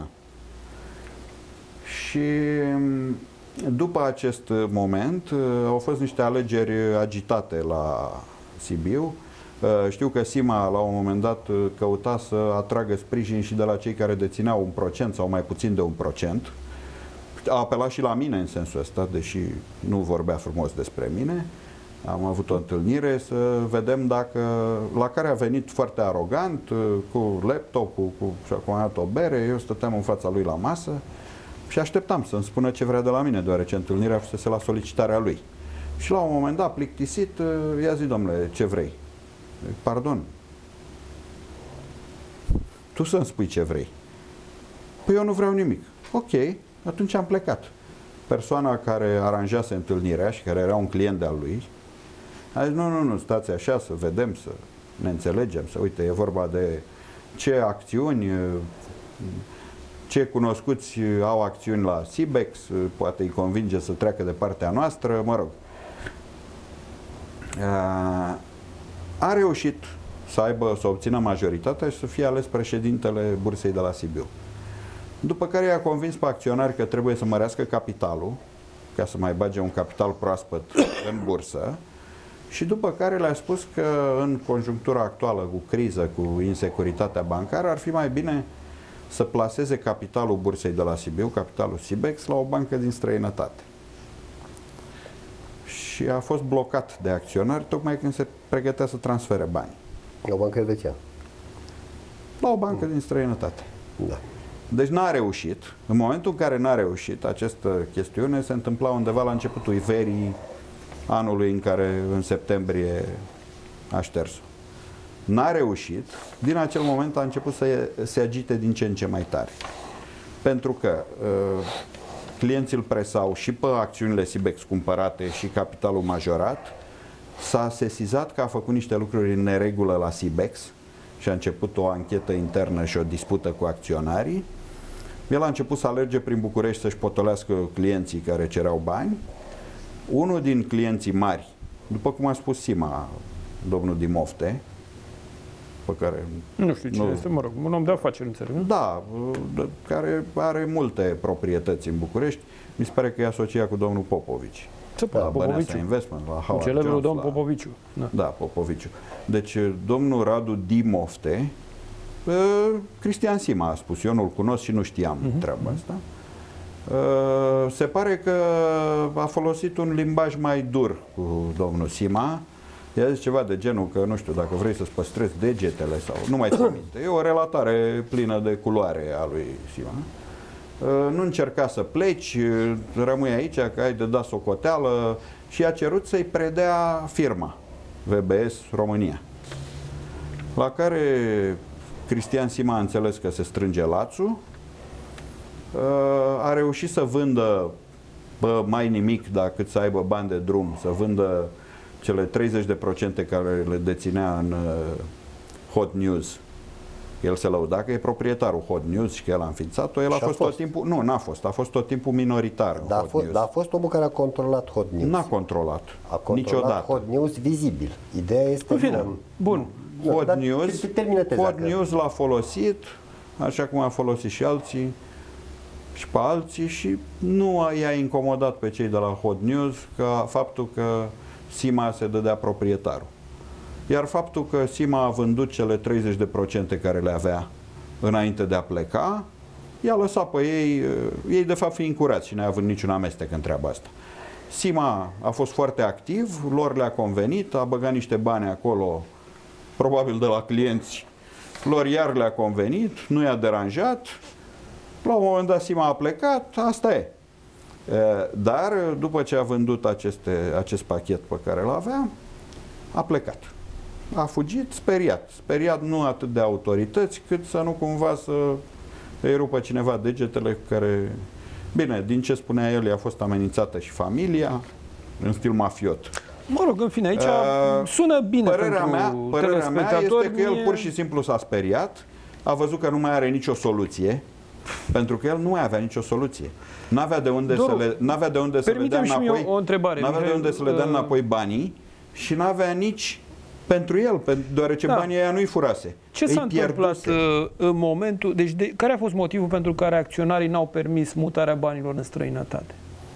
Și după acest moment au fost niște alegeri agitate la Sibiu. Știu că Sima la un moment dat căuta să atragă sprijin și de la cei care dețineau un procent sau mai puțin de un procent. A apelat și la mine în sensul ăsta, deși nu vorbea frumos despre mine. Am avut o întâlnire să vedem dacă, la care a venit foarte arogant, cu laptopul, cu, și-a comandat o bere, eu stăteam în fața lui la masă și așteptam să-mi spună ce vrea de la mine, deoarece întâlnirea fusese la solicitarea lui. Și la un moment dat, plictisit, i-a zis, domnule, ce vrei? Pardon. Tu să-mi spui ce vrei. Păi eu nu vreau nimic. Ok, atunci am plecat. Persoana care aranjase întâlnirea și care era un client de-al lui a zis, nu, nu, nu, stați așa să vedem, să ne înțelegem, să uite, e vorba de ce acțiuni, ce cunoscuți au acțiuni la Sibex, poate îi convinge să treacă de partea noastră, mă rog. A reușit să aibă, să obțină majoritatea și să fie ales președintele bursei de la Sibiu. După care i-a convins pe acționari că trebuie să mărească capitalul, ca să mai bage un capital proaspăt în bursă, și după care le-a spus că în conjunctura actuală, cu criză, cu insecuritatea bancară, ar fi mai bine să plaseze capitalul bursei de la Sibiu, capitalul Sibex, la o bancă din străinătate. Și a fost blocat de acționari tocmai când se pregătea să transfere bani. La o bancă elvețiană. La o bancă mm. din străinătate. Da. Deci n-a reușit. În momentul în care n-a reușit, această chestiune se întâmpla undeva la începutul verii anului în care, în septembrie, a șters-o. N-a reușit. Din acel moment a început să se agite din ce în ce mai tare. Pentru că uh, clienții îl presau și pe acțiunile Sibex cumpărate și capitalul majorat. S-a sesizat că a făcut niște lucruri în neregulă la Sibex și a început o anchetă internă și o dispută cu acționarii. El a început să alerge prin București să-și potolească clienții care cereau bani. Unul din clienții mari, după cum a spus Sima, domnul Dimofte, pe care... Nu știu cine nu, este, mă rog, un om de afaceri, înțeleg, nu? Da, care are multe proprietăți în București. Mi se pare că e asociat cu domnul Popovici. La Băneasa Investment, la Howard Jones, celebrul domn la... Popoviciu. Da. da, Popoviciu. Deci, domnul Radu Dimofte, Cristian Sima a spus, eu nu-l cunosc și nu știam uh-huh. treaba asta. Se pare că a folosit un limbaj mai dur cu domnul Sima. I-a zis ceva de genul că, nu știu, dacă vrei să-ți păstrezi degetele sau... Nu mai țin minte. E o relatare plină de culoare a lui Sima. Nu încerca să pleci, rămâi aici, că ai de dat socoteală, și a cerut să-i predea firma V B S România. La care Cristian Sima a înțeles că se strânge lațul, a reușit să vândă, bă, mai nimic decât să aibă bani de drum, să vândă cele treizeci de procente care le deținea în Hot News. El se lăuda că e proprietarul Hot News și că el a înființat-o. El a fost, a fost tot timpul... Nu, n-a fost. A fost tot timpul minoritar. Dar a, fost, da, a fost omul care a controlat Hot News. N-a controlat. A controlat niciodată. Hot News vizibil. Ideea este... Bine, bun. Hot da, News, Hot News l-a folosit, așa cum a folosit și alții, și pe alții, și nu i-a incomodat pe cei de la Hot News ca faptul că Sima se dădea proprietarul. Iar faptul că Sima a vândut cele treizeci de procente care le avea înainte de a pleca, i-a lăsat pe ei, ei de fapt fiind curați și neavând niciun amestec în treaba asta. Sima a fost foarte activ, lor le-a convenit, a băgat niște bani acolo, probabil de la clienți, lor iar le-a convenit, nu i-a deranjat, la un moment dat Sima a plecat, asta e. Dar după ce a vândut aceste, acest pachet pe care îl avea, a plecat. A fugit speriat. Speriat nu atât de autorități, cât să nu cumva să îi rupă cineva degetele cu care... Bine, din ce spunea el, i-a fost amenințată și familia, în stil mafiot. Mă rog, în fine, aici uh, sună bine părerea pentru mea, părerea mea este că el mie... pur și simplu s-a speriat, a văzut că nu mai are nicio soluție, pentru că el nu mai avea nicio soluție. N-avea de unde Doru, să le, n-avea de unde să le dea înapoi, o întrebare, n-avea de unde să le dea înapoi banii și n-avea nici pentru el, deoarece da. banii aia nu-i furase. Ce s-a întâmplat în momentul... Deci, de, care a fost motivul pentru care acționarii n-au permis mutarea banilor în străinătate?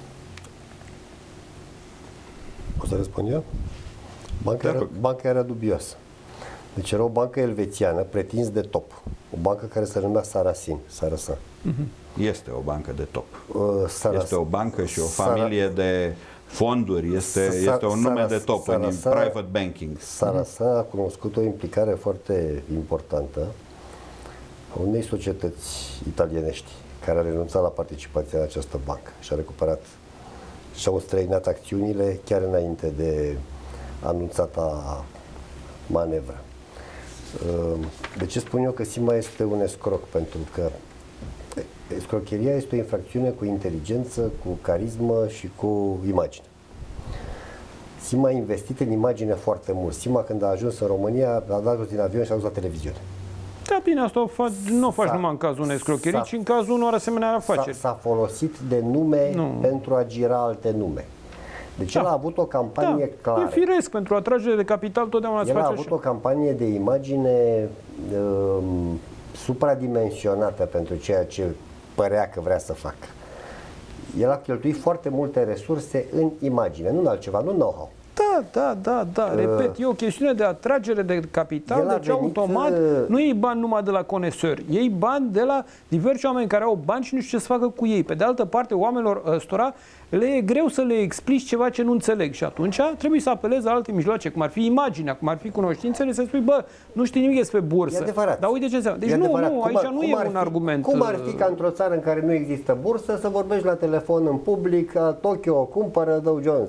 O să răspund eu? Banca, era, banca era dubioasă. Deci era o bancă elvețiană, pretins de top. O bancă care se numea Sarasin. Sarasin. Uh-huh. Este o bancă de top. Uh, Saras, este o bancă și o familie Sara, de fonduri. Este, este un nume de top în private banking. Sarasin a cunoscut o implicare foarte importantă a unei societăți italienești care a renunțat la participația în această bancă și a recuperat și-au străinat acțiunile chiar înainte de anunțata manevră. De ce spun eu că Sima este un escroc? Pentru că escrocheria este o infracțiune cu inteligență, cu carismă și cu imagine. Sima a investit în imagine foarte mult. Sima, când a ajuns în România, a dat jos din avion și a dus la televiziune. Da, bine, asta o faci, nu o faci numai în cazul unei escrocherii, ci în cazul unor asemenea afaceri. S-a folosit de nume nu. pentru a gira alte nume. Deci da. el a avut o campanie da. clară. E firesc, pentru atragere de capital totdeauna se face El a avut așa. o campanie de imagine um, supradimensionată pentru ceea ce părea că vrea să facă. El a cheltuit foarte multe resurse în imagine, nu în altceva, nu know-how. Da, da, da, da, repet, e o chestiune de atragere de capital, deci venit, automat nu iei bani numai de la conesori, iei bani de la diversi oameni care au bani și nu știu ce să facă cu ei. Pe de altă parte, oamenilor ăstora le e greu să le explici ceva ce nu înțeleg și atunci trebuie să apelezi la alte mijloace, cum ar fi imaginea, cum ar fi cunoștințele, să spui, bă, nu știi nimic despre bursă. E adevărat. Dar uite ce înseamnă. Deci e nu, adevărat. nu, aici cum ar, nu e un fi, argument. Cum ar fi ca într-o țară în care nu există bursă să vorbești la telefon în public, Tokyo, cumpără Dow Jones,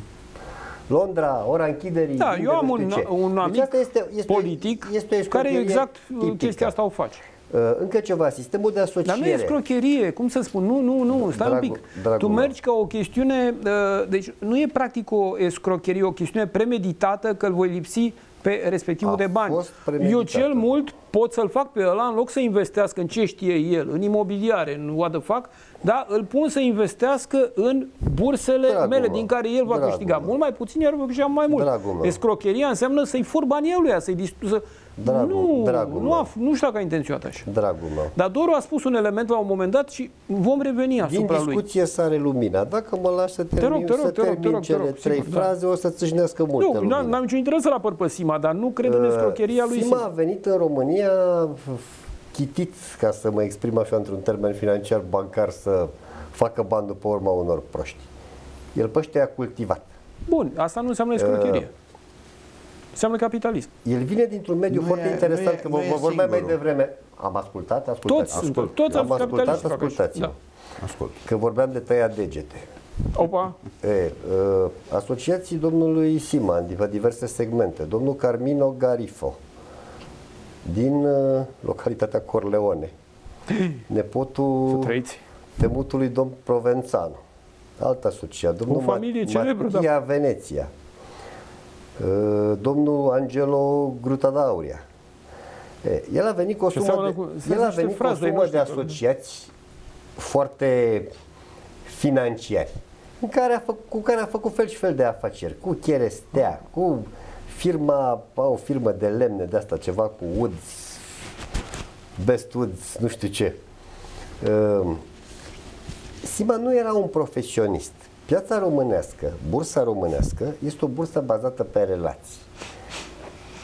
Londra, ora închiderii. Da, eu am un, un amic deci este, este, politic este care exact tipică. Chestia asta o face. Uh, încă ceva, sistemul de asociere. Dar nu e scrocherie, cum să spun, nu, nu, nu, stai dragul, un pic. Tu mergi ca o chestiune, uh, deci nu e practic o escrocherie, o chestiune premeditată că îl voi lipsi pe respectivul A de bani. Eu cel mult pot să-l fac pe ăla, în loc să investească în ce știe el, în imobiliare, în what the fuck, da, îl pun să investească în bursele dragul mele, din care el va dragul câștiga mult mai puțin, iar va câștiga mai mult. Escrocheria înseamnă să-i fur banii eluia, să-i distrugă. Dragul, nu, dragul nu, a, nu știu dacă a intenționat așa. Dragul meu. Dar Doru a spus un element la un moment dat și vom reveni asupra lui. Din discuție sare lumina. Dacă mă lași să termin, te rog, te rog, să termin te rog, te rog, te rog, trei sigur, fraze, da. o să țâșnească multe lumină. Nu, n-am niciun interes să-l apăr pe Sima, dar nu cred în escrocheria lui Sima. Sima a venit în România chitit, ca să mă exprim așa într-un termen financiar bancar, să facă bani după urma unor proști. El pe ăștia a cultivat. Bun, asta nu înseamnă escrocherie. Uh, Înseamnă capitalism. El vine dintr-un mediu nu foarte e, interesant, e, că vă vorbeam mai devreme. Am ascultat, ascultat. Toți, ascult. toți am ascultat, ascultați-mă. Da. Ascult. Că vorbeam de tăiat degete. Opa. E, uh, asociații domnului Sima în diverse segmente. Domnul Carmino Garifo, din uh, localitatea Corleone. Nepotul temutului domn Provenzano. Alt asociat. Domnul o familie Ma- celebră, Mattia da. Veneția. Domnul Angelo Grutadauria. El a venit cu o sumă de, cu, el a venit cu o sumă de asociați foarte financiari în care a făcut, cu care a făcut fel și fel de afaceri, cu cherestea, cu firma, o firmă de lemne de asta, ceva cu Woods, Best Woods, nu știu ce. Sima nu era un profesionist. Piața românească, bursa românească, este o bursă bazată pe relații.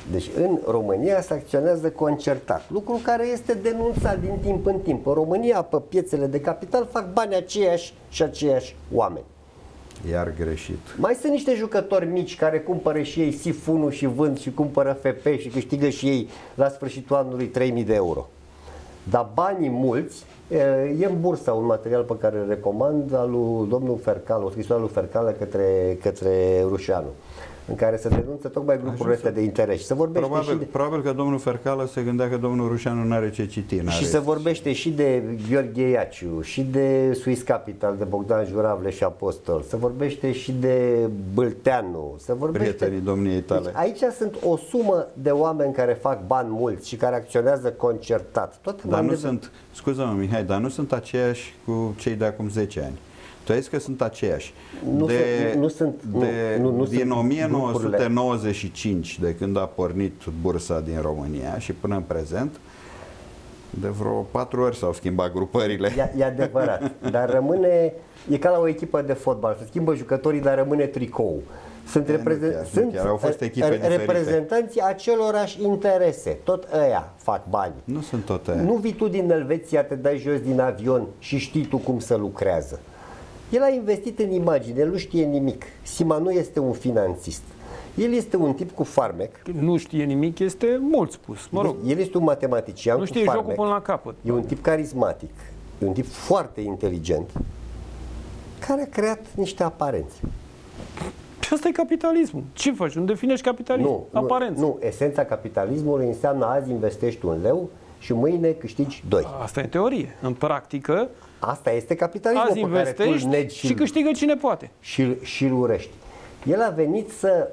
Deci în România se acționează concertat, lucru care este denunțat din timp în timp. În România, pe piețele de capital, fac bani aceiași și aceiași oameni. Iar greșit. Mai sunt niște jucători mici care cumpără și ei sifunul și vând și cumpără F P și câștigă și ei la sfârșitul anului trei mii de euro. Dar banii mulți, e în Bursa un material pe care îl recomand al lui domnul Fercal, o scrisoare lui Fercală către, către Rușanu, în care se denunță tocmai grupurile astea de interes. Și se vorbește probabil, și de... probabil că domnul Fercală se gândea că domnul Rușanu nu are ce citi. Și se vorbește și de Gheorghe Iaciu, și de Swiss Capital, de Bogdan Juravle și Apostol, se vorbește și de Bâlteanu, se vorbește... Prietenii domniei tale. Deci aici sunt o sumă de oameni care fac bani mulți și care acționează concertat. Toate dar nu de... sunt, scuză-mă Mihai, dar nu sunt aceiași cu cei de acum zece ani. Tu ai zis că sunt aceiași. Nu de, sunt, nu sunt, de, nu, nu din sunt o mie nouă sute nouăzeci și cinci, de când a pornit bursa din România și până în prezent, de vreo patru ori s-au schimbat grupările. E, e adevărat, dar rămâne, e ca la o echipă de fotbal, se schimbă jucătorii, dar rămâne tricou. Sunt, reprezent... chiar, sunt chiar au fost echipe reprezentanții acelorași interese, tot ăia fac bani. Nu sunt tot ăia. Nu vii tu din Elveția, te dai jos din avion și știi tu cum să lucrează. El a investit în imagine, el nu știe nimic. Sima nu este un finanțist. El este un tip cu farmec. Nu știe nimic, este mult spus, mă rog. El este un matematician nu știe cu farmec. jocul până la capăt. E un tip carismatic, e un tip foarte inteligent, care a creat niște aparențe. Și asta e capitalismul. Ce faci? Nu definești capitalismul? Nu, Aparență. nu, esența capitalismului înseamnă azi investești un leu și mâine câștigi doi. Asta e în teorie. În practică, asta este capitalismul azi pe care tu îl negi și, și câștigă cine poate. Și, și îl urăști. El a venit să...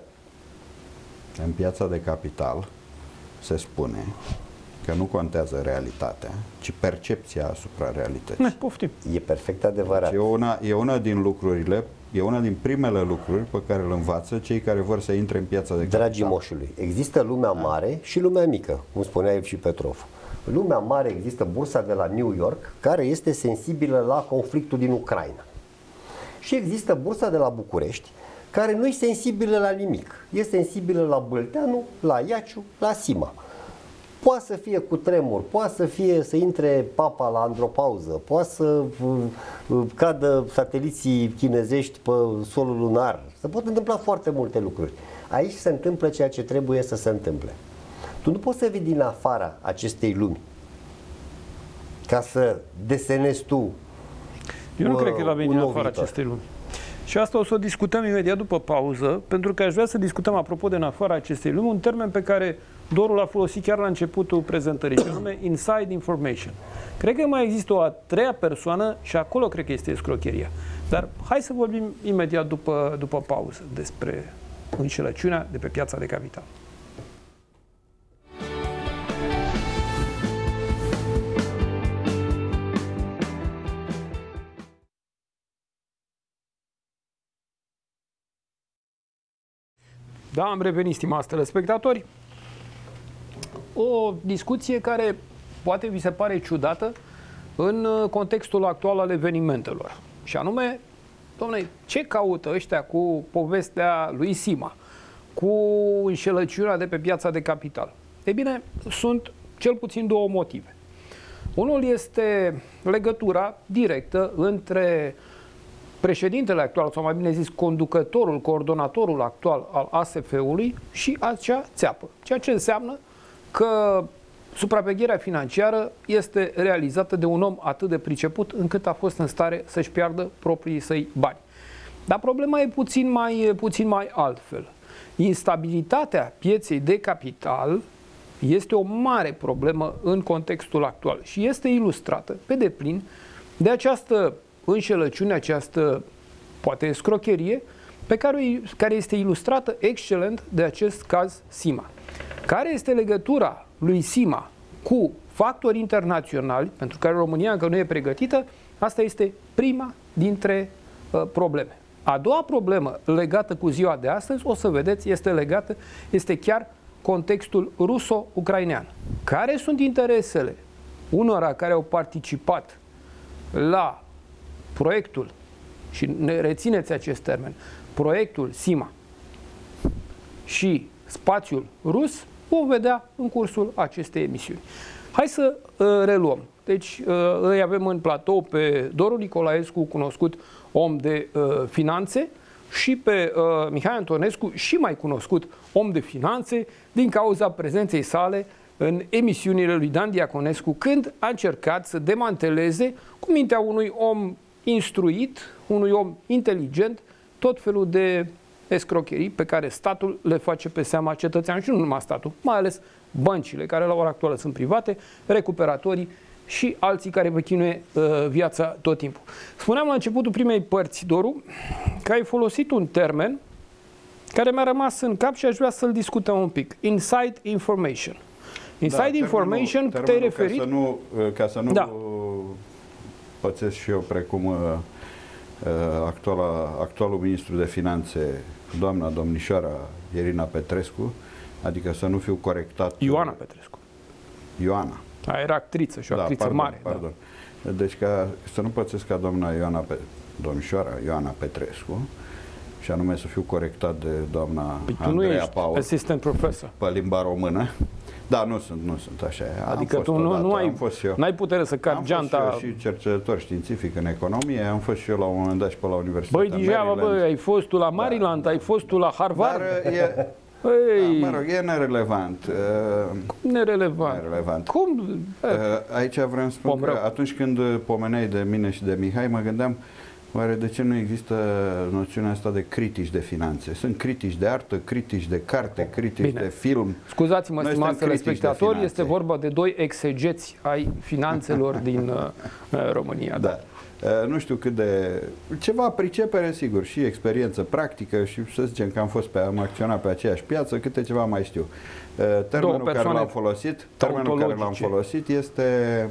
În piața de capital se spune că nu contează realitatea, ci percepția asupra realității. Ne, poftim. E perfect adevărat. E una, e una din lucrurile, e una din primele lucruri pe care îl învață cei care vor să intre în piața de capital. Dragii moșului, există lumea mare și lumea mică, cum spunea Evșii Petrov. Lumea mare există bursa de la New York, care este sensibilă la conflictul din Ucraina. Și există bursa de la București, care nu e sensibilă la nimic. E sensibilă la Bâlteanu, la Iaciu, la Sima. Poate să fie cu tremur, poate să fie să intre papa la andropauză, poate să cadă sateliții chinezești pe solul lunar. Se pot întâmpla foarte multe lucruri. Aici se întâmplă ceea ce trebuie să se întâmple. Tu nu poți să vii din afara acestei lumi ca să desenezi tu. Eu nu uh, cred că va veni din afara acestei lumi. Și asta o să o discutăm imediat după pauză, pentru că aș vrea să discutăm, apropo de în afara acestei lumi, un termen pe care Doru l-a folosit chiar la începutul prezentării, și anume inside information. Cred că mai există o a treia persoană și acolo cred că este escrocheria. Dar hai să vorbim imediat după, după pauză despre înșelăciunea de pe piața de capital. Da, am revenit, stimați telespectatori. O discuție care poate vi se pare ciudată în contextul actual al evenimentelor. Și anume, dom'le, ce caută ăștia cu povestea lui Sima, cu înșelăciunea de pe piața de capital? Ei bine, sunt cel puțin două motive. Unul este legătura directă între președintele actual, sau mai bine zis conducătorul, coordonatorul actual al A S F-ului și acea țeapă. Ceea ce înseamnă că supravegherea financiară este realizată de un om atât de priceput încât a fost în stare să-și piardă proprii săi bani. Dar problema e puțin mai, puțin mai altfel. Instabilitatea pieței de capital este o mare problemă în contextul actual și este ilustrată pe deplin de această înșelăciune, această, poate, escrocherie, pe care, care este ilustrată excelent de acest caz Sima. Care este legătura lui Sima cu factori internaționali, pentru care România încă nu e pregătită? Asta este prima dintre uh, probleme. A doua problemă legată cu ziua de astăzi, o să vedeți, este legată, este chiar contextul ruso-ucrainean. Care sunt interesele unora care au participat la proiectul, și ne rețineți acest termen, proiectul Sima și spațiul rus, vom vedea în cursul acestei emisiuni. Hai să uh, reluăm. Deci uh, îi avem în platou pe Doru Nicolaescu, cunoscut om de uh, finanțe, și pe uh, Mihai Antonescu, și mai cunoscut om de finanțe, din cauza prezenței sale în emisiunile lui Dan Diaconescu, când a încercat să demanteleze cu mintea unui om instruit, unui om inteligent, tot felul de escrocherii pe care statul le face pe seama cetățeanului, și nu numai statul, mai ales băncile, care la ora actuală sunt private, recuperatorii și alții care vă chinuie uh, viața tot timpul. Spuneam la începutul primei părți, Doru, că ai folosit un termen care mi-a rămas în cap și aș vrea să-l discutăm un pic. Inside information. Inside da, information, termenul, te-ai referit... Ca să nu, ca să nu da. pățesc și eu precum uh, actuala, actualul ministru de finanțe, doamna domnișoara Irina Petrescu, adică să nu fiu corectat... Ioana Petrescu. Ioana. A, era actriță și o da, actriță pardon, mare. Pardon. Da. Deci ca, să nu pățesc ca doamna Ioana, Pe, domnișoara Ioana Petrescu, și anume să fiu corectat de doamna păi Andreea Paul, assistant professor. Pe limba română. Da, nu sunt, nu sunt așa. Adică am tu fost nu, odată, nu ai, n-ai putere să cari geanta... Am fost și eu și cercetător științific în economie, am fost și eu la un moment dat și pe la Universitatea Băi, degeaba, Maryland. Băi, ai fost tu la Maryland, da. Ai fost tu la Harvard. Dar e, Ei, da, mă rog, e nerelevant. Cum nerelevant? nerelevant. Cum? Aici vreau să spun că atunci când pomeneai de mine și de Mihai, mă gândeam, oare de ce nu există noțiunea asta de critici de finanțe? Sunt critici de artă, critici de carte, critici Bine. de film. Scuzați-mă, stimați telespectatori, este vorba de doi exegeți ai finanțelor din uh, România. Da. Uh, nu știu cât de... Ceva pricepere, sigur, și experiență practică și să zicem că am fost pe, am acționat pe aceeași piață, câte ceva mai știu. Uh, termenul care l-am folosit, termenul care l-am folosit este...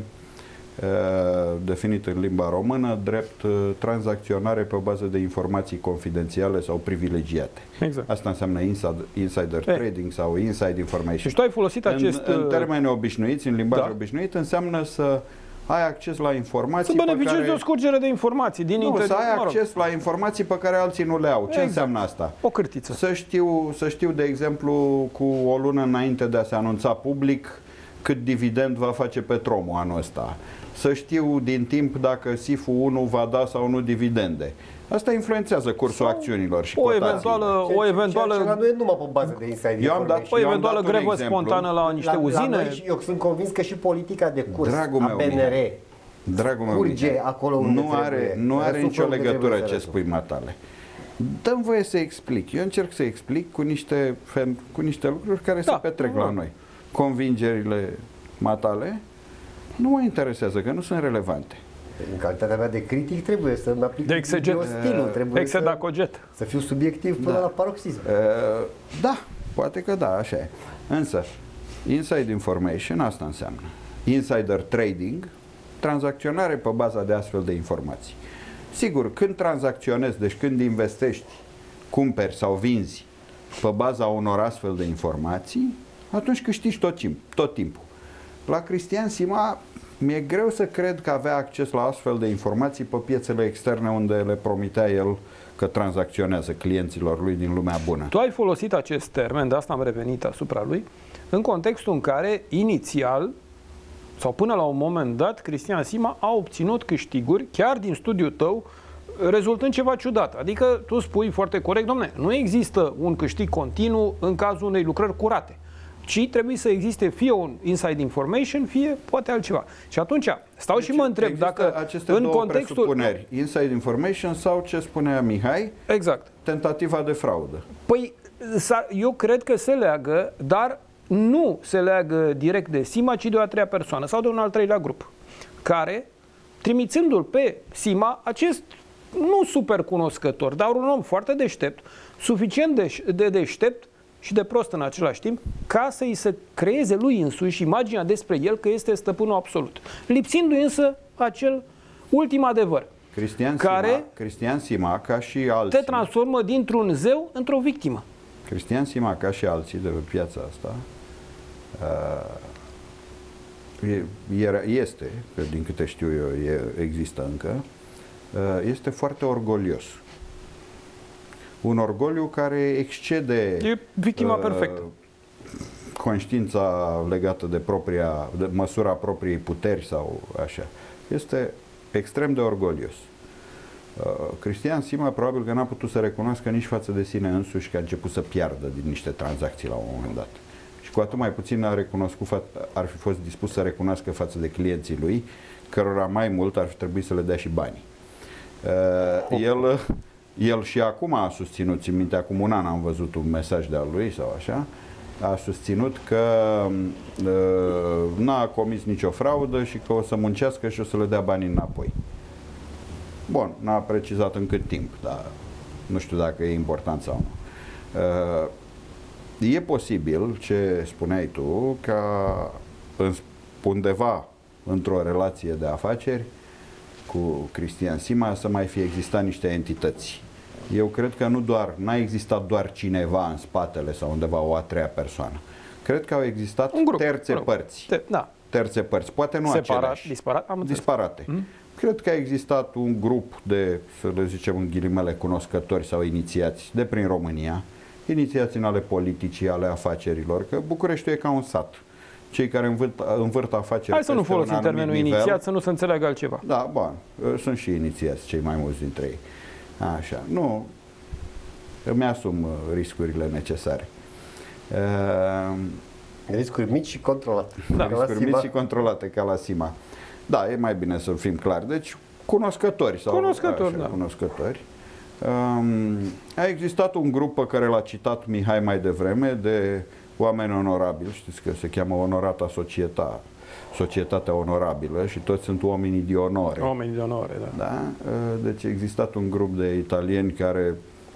definit în limba română drept tranzacționare pe o bază de informații confidențiale sau privilegiate. Exact. Asta înseamnă insider, insider hey. trading sau inside information. Și tu ai folosit acest... În, în termeni obișnuiți, în limbaj da. obișnuit, înseamnă să ai acces la informații să beneficiezi care... de o scurgere de informații din nu, inter... să ai acces la informații pe care alții nu le au. Ce exact. înseamnă asta? O cârtiță. Să știu, să știu, de exemplu, cu o lună înainte de a se anunța public cât dividend va face Petromul anul ăsta. Să știu din timp dacă S I F-ul unu va da sau nu dividende. Asta influențează cursul sau acțiunilor și o eventuală, o eventuală ceea ce nu e numai pe bază de inside eu am dat, o eventuală grevă spontană la niște la, uzine. La noi, eu sunt convins că și politica de curs Dragul a meu, B N R Dragul meu, curge acolo unde nu are, trebuie. Nu are nicio legătură ce spui, matale. Dă-mi voie să explic. Eu încerc să explic cu niște, cu niște lucruri care da, se petrec la noi. Convingerile matale nu mă interesează, că nu sunt relevante. În calitatea mea de critic trebuie să-mi aplic de exeget. stilul, trebuie să, să fiu subiectiv până da. la paroxism. Uh, da, poate că da, așa e. Însă, inside information, asta înseamnă insider trading, tranzacționare pe baza de astfel de informații. Sigur, când tranzacționezi, deci când investești, cumperi sau vinzi pe baza unor astfel de informații, atunci câștigi tot, timp, tot timpul. La Cristian Sima mi-e greu să cred că avea acces la astfel de informații pe piețele externe unde le promitea el că tranzacționează clienților lui din lumea bună. Tu ai folosit acest termen, de asta am revenit asupra lui, în contextul în care inițial sau până la un moment dat Cristian Sima a obținut câștiguri chiar din studiul tău, rezultând ceva ciudat. Adică tu spui foarte corect, dom'le, nu există un câștig continuu în cazul unei lucrări curate, ci trebuie să existe fie un inside information, fie poate altceva. Și atunci stau deci și mă întreb dacă aceste în două contextul presupuneri, inside information sau ce spunea Mihai, exact, tentativa de fraudă. Păi eu cred că se leagă, dar nu se leagă direct de Sima, ci de o a treia persoană sau de un al treilea grup, care, trimițându-l pe Sima, acest nu super cunoscător, dar un om foarte deștept, suficient de, de deștept și de prost în același timp, ca să-i se creeze lui însuși imaginea despre el că este stăpânul absolut, lipsindu-i însă acel ultim adevăr, Cristian care Sima, Cristian Sima, ca și alții, te transformă dintr-un zeu într-o victimă. Cristian Sima, ca și alții de pe piața asta, este, din câte știu eu, există încă, este foarte orgolios. Un orgoliu care excede... E victima perfectă. conștiința legată de propria, de măsura propriei puteri sau așa. Este extrem de orgolios. Cristian Sima probabil că n-a putut să recunoască nici față de sine însuși că a început să piardă din niște tranzacții la un moment dat. Și cu atât mai puțin a recunoscut, ar fi fost dispus să recunoască față de clienții lui, cărora mai mult ar fi trebuit să le dea și banii. El, el și acum a susținut, țin minte, acum un an am văzut un mesaj de-al lui sau așa, a susținut că uh, n-a comis nicio fraudă și că o să muncească și o să le dea banii înapoi. Bun, n-a precizat în cât timp, dar nu știu dacă e important sau nu. Uh, e posibil, ce spuneai tu, ca undeva într-o relație de afaceri cu Cristian Sima să mai fi existat niște entități. Eu cred că nu doar, n-a existat doar cineva în spatele sau undeva o a treia persoană. Cred că au existat un grup, terțe grup. părți. Te, da. Terțe părți, poate nu Separat, aceleași. Disparat, am disparate. Mm? Cred că a existat un grup de, să le zicem în ghilimele, cunoscători sau inițiați de prin România, inițiați în ale politicii, ale afacerilor, că Bucureștiul e ca un sat. Cei care învârt, învârt afaceri. Hai să nu folosim termenul nivel, inițiat, să nu se înțeleagă altceva. Da, bun. Sunt și inițiați cei mai mulți dintre ei. Așa. Nu. Îmi asum riscurile necesare. Uh, riscuri mici și controlate. Da, riscuri mici și controlate, ca la Sima. Da, e mai bine să fim clari. Deci, cunoscători. Sau, cunoscători, așa, da. Cunoscători. Um, a existat un grup pe care l-a citat Mihai mai devreme, de oameni onorabili. Știți că se cheamă Onorata Societa, Societatea Onorabilă și toți sunt oamenii de onoare. Oamenii de onoare, da. Da? Deci a existat un grup de italieni care,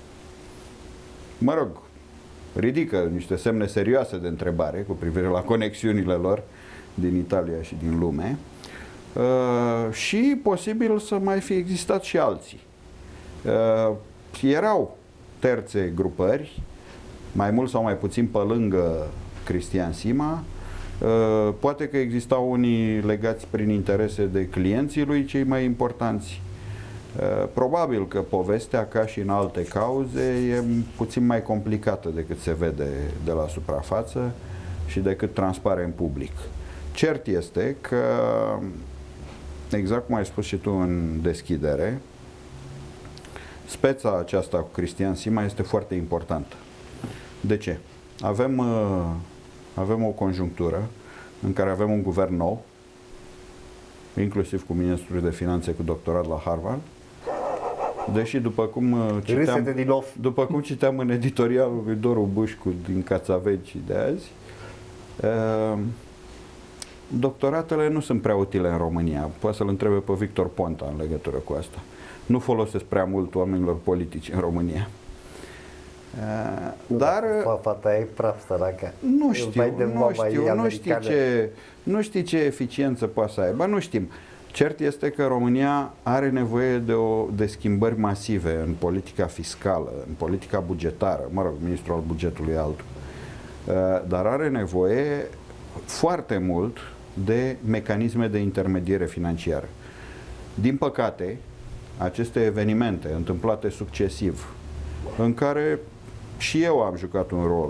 mă rog, ridică niște semne serioase de întrebare cu privire la conexiunile lor din Italia și din lume. Uh, și posibil să mai fi existat și alții. Uh, erau terțe grupări, mai mult sau mai puțin pe lângă Cristian Sima. Uh, poate că existau unii legați prin interese de clienții lui cei mai importanți. Uh, probabil că povestea, ca și în alte cauze, e puțin mai complicată decât se vede de la suprafață și decât transpare în public. Cert este că, exact cum ai spus și tu în deschidere, speța aceasta cu Cristian Sima este foarte importantă. De ce? Avem, avem o conjunctură în care avem un guvern nou, inclusiv cu ministrul de finanțe cu doctorat la Harvard, deși după cum citeam, după cum citeam în editorialul lui Doru Bușcu din Cațaveci de azi, doctoratele nu sunt prea utile în România. Poate să-l întrebe pe Victor Ponta în legătură cu asta. Nu folosesc prea mult oamenilor politici în România. Dar fata e praf, săracă. Nu știu, nu știu, nu știi ce, nu știi ce eficiență poate să aibă, nu știm. Cert este că România are nevoie de, o, de schimbări masive în politica fiscală, în politica bugetară, mă rog, ministrul al bugetului altul, dar are nevoie foarte mult de mecanisme de intermediere financiară. Din păcate, aceste evenimente întâmplate succesiv, în care și eu am jucat un rol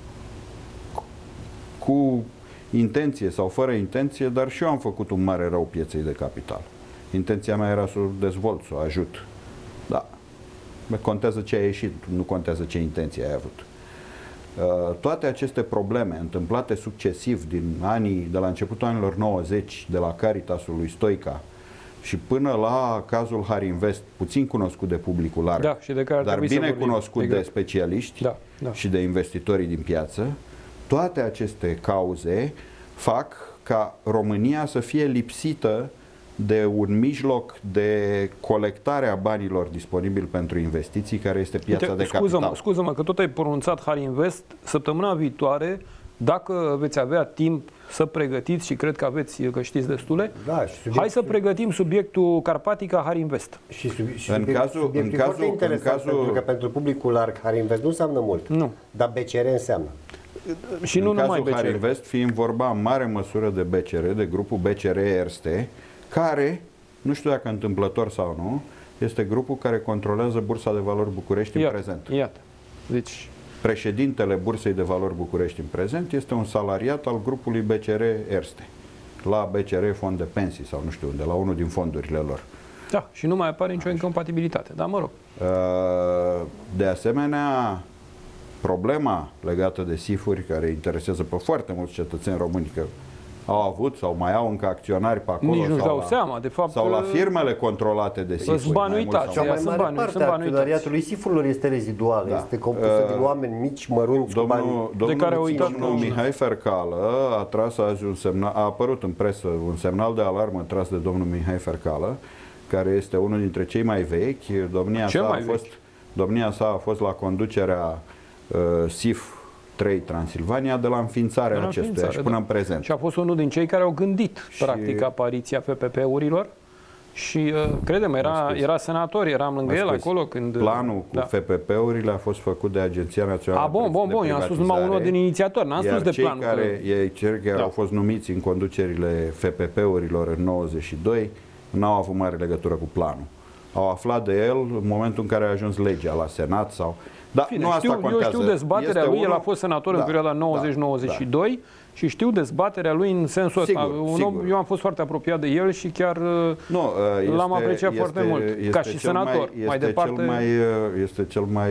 cu intenție sau fără intenție, dar și eu am făcut un mare rău pieței de capital. Intenția mea era să o dezvolt, să o ajut. Da. Contează ce a ieșit, nu contează ce intenție ai avut. Toate aceste probleme întâmplate succesiv din anii, de la începutul anilor nouăzeci, de la Caritasul lui Stoica și până la cazul Harinvest, puțin cunoscut de publicul larg, da, și de care dar bine cunoscut exact. de specialiști da, da. și de investitorii din piață, toate aceste cauze fac ca România să fie lipsită de un mijloc de colectare a banilor disponibili pentru investiții, care este piața Uite, de capital. Scuză-mă, scuză-mă că tot ai pronunțat Harinvest. Săptămâna viitoare, dacă veți avea timp să pregătiți, și cred că aveți, că știți destule, da, subiect, hai să pregătim subiectul Carpatica Harinvest. Și subiect, și în cazul, în cazul, interesant, în cazul, pentru că pentru publicul larg Harinvest nu înseamnă mult, nu. Dar B C R înseamnă. Și nu în numai cazul B C R. Harinvest, fiind vorba în mare măsură de B C R, de grupul B C R Erste, care, nu știu dacă întâmplător sau nu, este grupul care controlează Bursa de Valori București iată, în prezent. Iată. Deci, președintele Bursei de Valori București în prezent este un salariat al grupului B C R Erste, la B C R Fond de Pensii sau nu știu unde, la unul din fondurile lor. Da, și nu mai apare nicio incompatibilitate, dar mă rog. De asemenea, problema legată de sifuri, care interesează pe foarte mulți cetățeni români, că au avut sau mai au încă acționari pe acolo. Nici nu-și sau dau la, seama, de fapt. Sau la firmele controlate de sifuri. Sunt bani uitați. Cea mai mare parte a acționariatului sifurilor este reziduală, da. Este compusă uh, din oameni mici, mărunți, domnul, bani. Domnul, de care uitat domnul Mihai Fercală a tras azi un semnal, a apărut în presă un semnal de alarmă tras de domnul Mihai Fercală, care este unul dintre cei mai vechi. Domnia Ce sa mai a fost, domnia sa a fost la conducerea uh, S I F trei Transilvania de la înființarea de acestuia și până da. în prezent. Și a fost unul din cei care au gândit și... practic apariția F P P-urilor și uh, credem, era, era senator, eram lângă el acolo când... Planul cu da. F P P-urile a fost făcut de Agenția Națională a, bun, bun, bun, eu am spus numai unul din inițiatori, n-am spus de cei planul. Care, că... ei, cei care da. au fost numiți în conducerile F P P-urilor în nouăzeci și doi n-au avut mare legătură cu planul. Au aflat de el în momentul în care a ajuns legea la Senat sau... Da, Fine, nu asta știu, contează. eu știu dezbaterea este lui, unul... el a fost senator da, în perioada nouăzeci nouăzeci și doi da. și știu dezbaterea lui în sensul ăsta. Un om, eu am fost foarte apropiat de el și chiar l-am apreciat este, foarte mult, este ca și senator. Mai, mai departe... cel mai, este cel mai,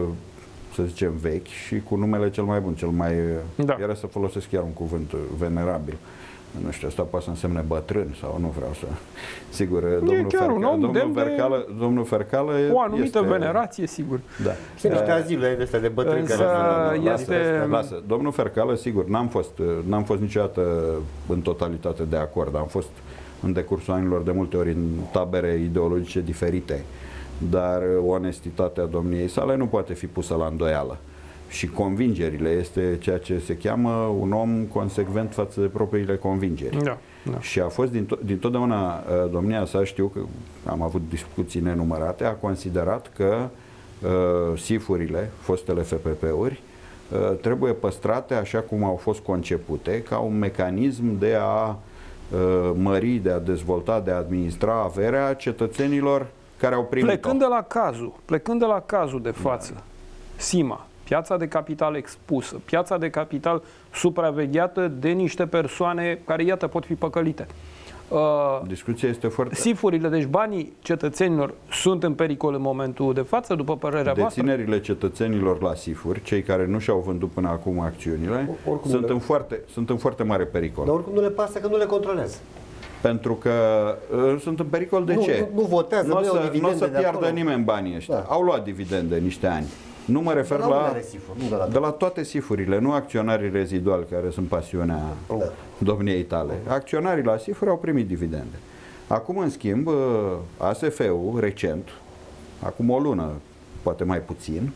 să zicem, vechi și cu numele cel mai bun, cel mai... Da. Era să folosesc chiar un cuvânt venerabil. Nu știu, asta poate să însemne bătrân sau nu vreau să... Sigur, domnul Fercală, domnul Fercală, domnul Fercală o anumită este... venerație, sigur. Da. Sunt niște azile astea de bătrâni Însă care... Nu, nu, este... lasă, lasă. Domnul Fercală, sigur, n-am fost, n-am fost niciodată în totalitate de acord. Am fost în decursul anilor de multe ori în tabere ideologice diferite, dar onestitatea domniei sale nu poate fi pusă la îndoială. Și convingerile este ceea ce se cheamă un om consecvent față de propriile convingeri. Da, da. Și a fost din, to din totdeauna domnia sa, știu că am avut discuții nenumărate, a considerat că uh, sifurile, fostele F P P-uri, uh, trebuie păstrate așa cum au fost concepute, ca un mecanism de a uh, mări, de a dezvolta, de a administra averea cetățenilor care au primit-o. Plecând de la cazul, plecând de la cazul de față, da. SIMA, piața de capital expusă, piața de capital supravegheată de niște persoane care, iată, pot fi păcălite. Uh, Discuția este foarte... Sifurile, deci banii cetățenilor sunt în pericol în momentul de față, după părerea voastră? Deținerile cetățenilor la sifuri, cei care nu și-au vândut până acum acțiunile, oricum sunt, le... în foarte, sunt în foarte mare pericol. Dar oricum nu le pasă că nu le controlează. Pentru că uh, sunt în pericol de nu, ce? Nu, nu votează, nu, nu, să, nu o să piardă acolo. nimeni banii ăștia. Da. Au luat dividende niște ani. Nu mă refer de la, la, sifuri, de la, de la toate sifurile, nu acționarii reziduali, care sunt pasiunea da. domniei tale. Acționarii la sifuri au primit dividende. Acum, în schimb, A S F-ul, recent, acum o lună, poate mai puțin,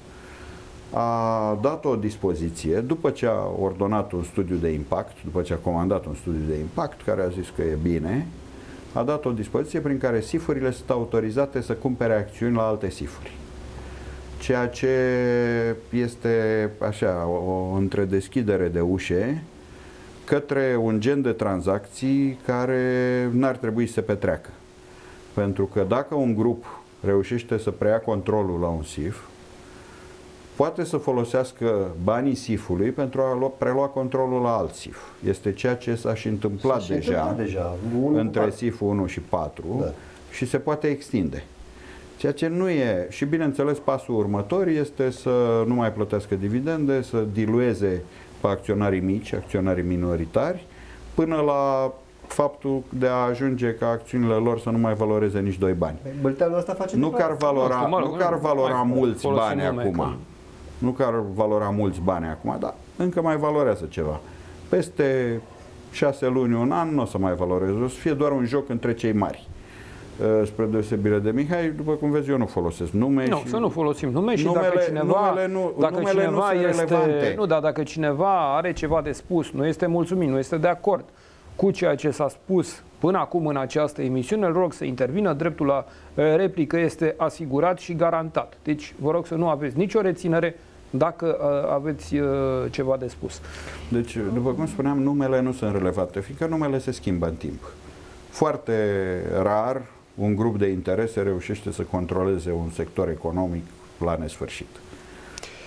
a dat o dispoziție, după ce a ordonat un studiu de impact, după ce a comandat un studiu de impact, care a zis că e bine, a dat o dispoziție prin care sifurile sunt autorizate să cumpere acțiuni la alte sifuri. Ceea ce este așa, o întredeschidere de ușe către un gen de tranzacții care n-ar trebui să se petreacă. Pentru că dacă un grup reușește să preia controlul la un sif, poate să folosească banii sifului pentru a lua, prelua controlul la alt sif. Este ceea ce s-a și întâmplat și deja, deja între siful unu și patru da. și se poate extinde. Ceea ce nu e, și bineînțeles pasul următor este să nu mai plătească dividende, să dilueze pe acționarii mici, acționarii minoritari, până la faptul de a ajunge ca acțiunile lor să nu mai valoreze nici doi bani. Bâlteanul ăsta face nu că ar valora, nu, nu că ar valora mulți bani acum. Că... Nu că ar valora mulți bani acum, dar încă mai valorează ceva. Peste șase luni, un an, nu o să mai valoreze. O să fie doar un joc între cei mari. Spre deosebire de Mihai, după cum vezi, eu nu folosesc nume. Nu, și să nu folosim nume și numele, dacă cineva, numele nu, dacă numele cineva nu este, relevante. nu, dar dacă cineva are ceva de spus, nu este mulțumit, nu este de acord cu ceea ce s-a spus până acum în această emisiune, îl rog să intervină, dreptul la replică este asigurat și garantat. Deci, vă rog să nu aveți nicio reținere dacă uh, aveți uh, ceva de spus. Deci, după cum spuneam, numele nu sunt relevante, fiindcă numele se schimbă în timp. Foarte rar un grup de interese reușește să controleze un sector economic la nesfârșit.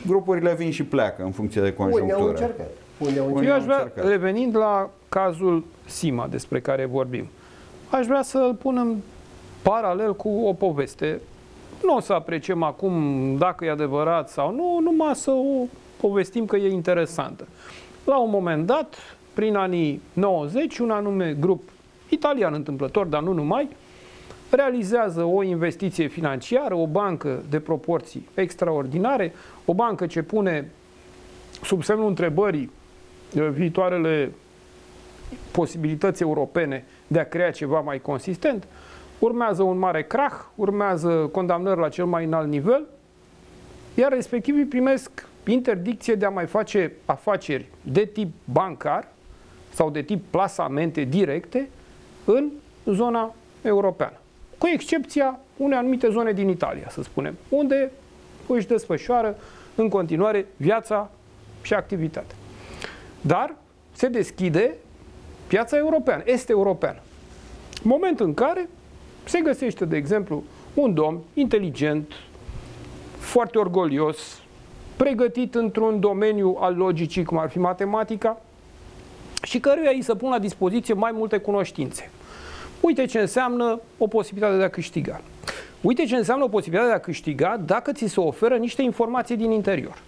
grupurile vin și pleacă în funcție de conjunctură. Unii au încercat. Unii au încercat. Eu aș vrea, încercat. revenind la cazul Sima despre care vorbim, aș vrea să-l punem paralel cu o poveste. Nu o să apreciem acum dacă e adevărat sau nu, numai să o povestim că e interesantă. La un moment dat, prin anii nouăzeci, un anume grup italian întâmplător, dar nu numai, realizează o investiție financiară, o bancă de proporții extraordinare, o bancă ce pune sub semnul întrebării viitoarele posibilități europene de a crea ceva mai consistent. Urmează un mare crah, urmează condamnări la cel mai înalt nivel, iar respectivii primesc interdicție de a mai face afaceri de tip bancar sau de tip plasamente directe în zona europeană. Cu excepția unei anumite zone din Italia, să spunem, unde își desfășoară în continuare viața și activitatea. Dar se deschide piața europeană, este europeană. Moment în care se găsește, de exemplu, un domn inteligent, foarte orgolios, pregătit într-un domeniu al logicii, cum ar fi matematica, și căruia îi se pun la dispoziție mai multe cunoștințe. Uite ce înseamnă o posibilitate de a câștiga. Uite ce înseamnă o posibilitate de a câștiga dacă ți se oferă niște informații din interior.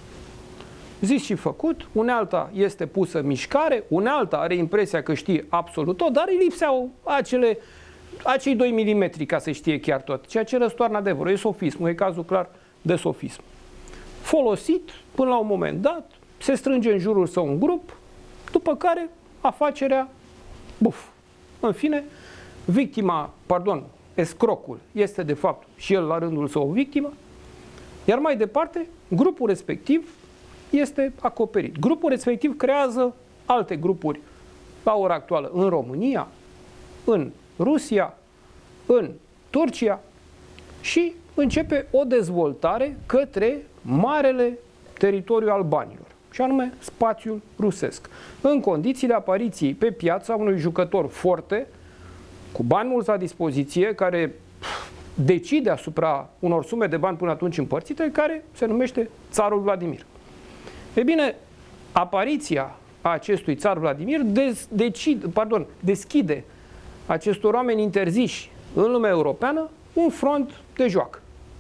Zis și făcut, unealta este pusă în mișcare, unealta are impresia că știe absolut tot, dar îi lipseau acele, acei doi milimetri ca să știe chiar tot, ceea ce răstoarnă adevărul. E sofismul, e cazul clar de sofism. Folosit, până la un moment dat, se strânge în jurul său un grup, după care afacerea, buf. În fine, victima, pardon, escrocul este de fapt și el la rândul său o victimă, iar mai departe, grupul respectiv este acoperit. Grupul respectiv creează alte grupuri la ora actuală în România, în Rusia, în Turcia și începe o dezvoltare către marele teritoriu al banilor, și anume spațiul rusesc. În condițiile apariției pe piața unui jucător forte, cu bani mulți la dispoziție, care decide asupra unor sume de bani până atunci împărțite, care se numește Țarul Vladimir. E bine, apariția acestui țar Vladimir des, decid, pardon, deschide acestor oameni interziși în lumea europeană un front de joacă.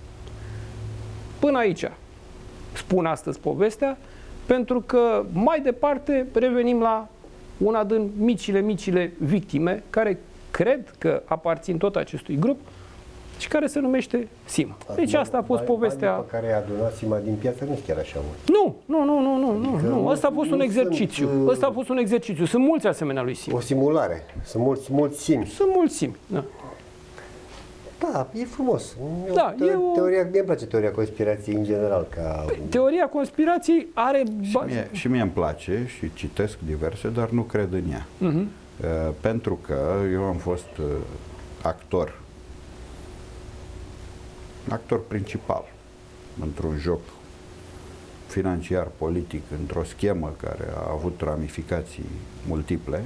Până aici spun astăzi povestea, pentru că mai departe revenim la una din micile, micile victime care cred că aparțin tot acestui grup și care se numește Sima. Deci asta a fost povestea... Banii pe care a adunat Sima din piață nu sunt chiar așa mult. Nu, nu, nu, nu, nu, Adică nu. Ăsta a fost un exercițiu. Sunt, Ăsta a fost un exercițiu. Sunt mulți asemenea lui Sima. O simulare. Sunt mulți, mulți Simi. Sunt mulți Simi. Da. Da, e frumos. E Da, o, e o... teoria, mie îmi place teoria conspirației în general. Ca... Teoria conspirației are... Și mie, și mie îmi place și citesc diverse, dar nu cred în ea. Uh-huh. Uh, pentru că eu am fost uh, actor, actor principal într-un joc financiar, politic, într-o schemă care a avut ramificații multiple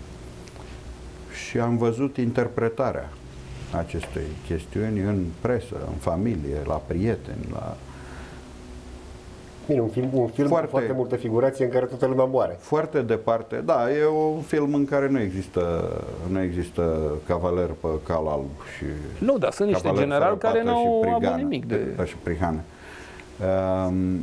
și am văzut interpretarea acestei chestiuni în presă, în familie, la prieteni, la... Bine, un film, un film foarte, cu foarte multă figurație în care toată lumea moare. Foarte departe, da, e un film în care nu există, nu există cavaler pe cal alb și... Nu, dar sunt niște generali care n-au avut nimic de... Și prihane. Um,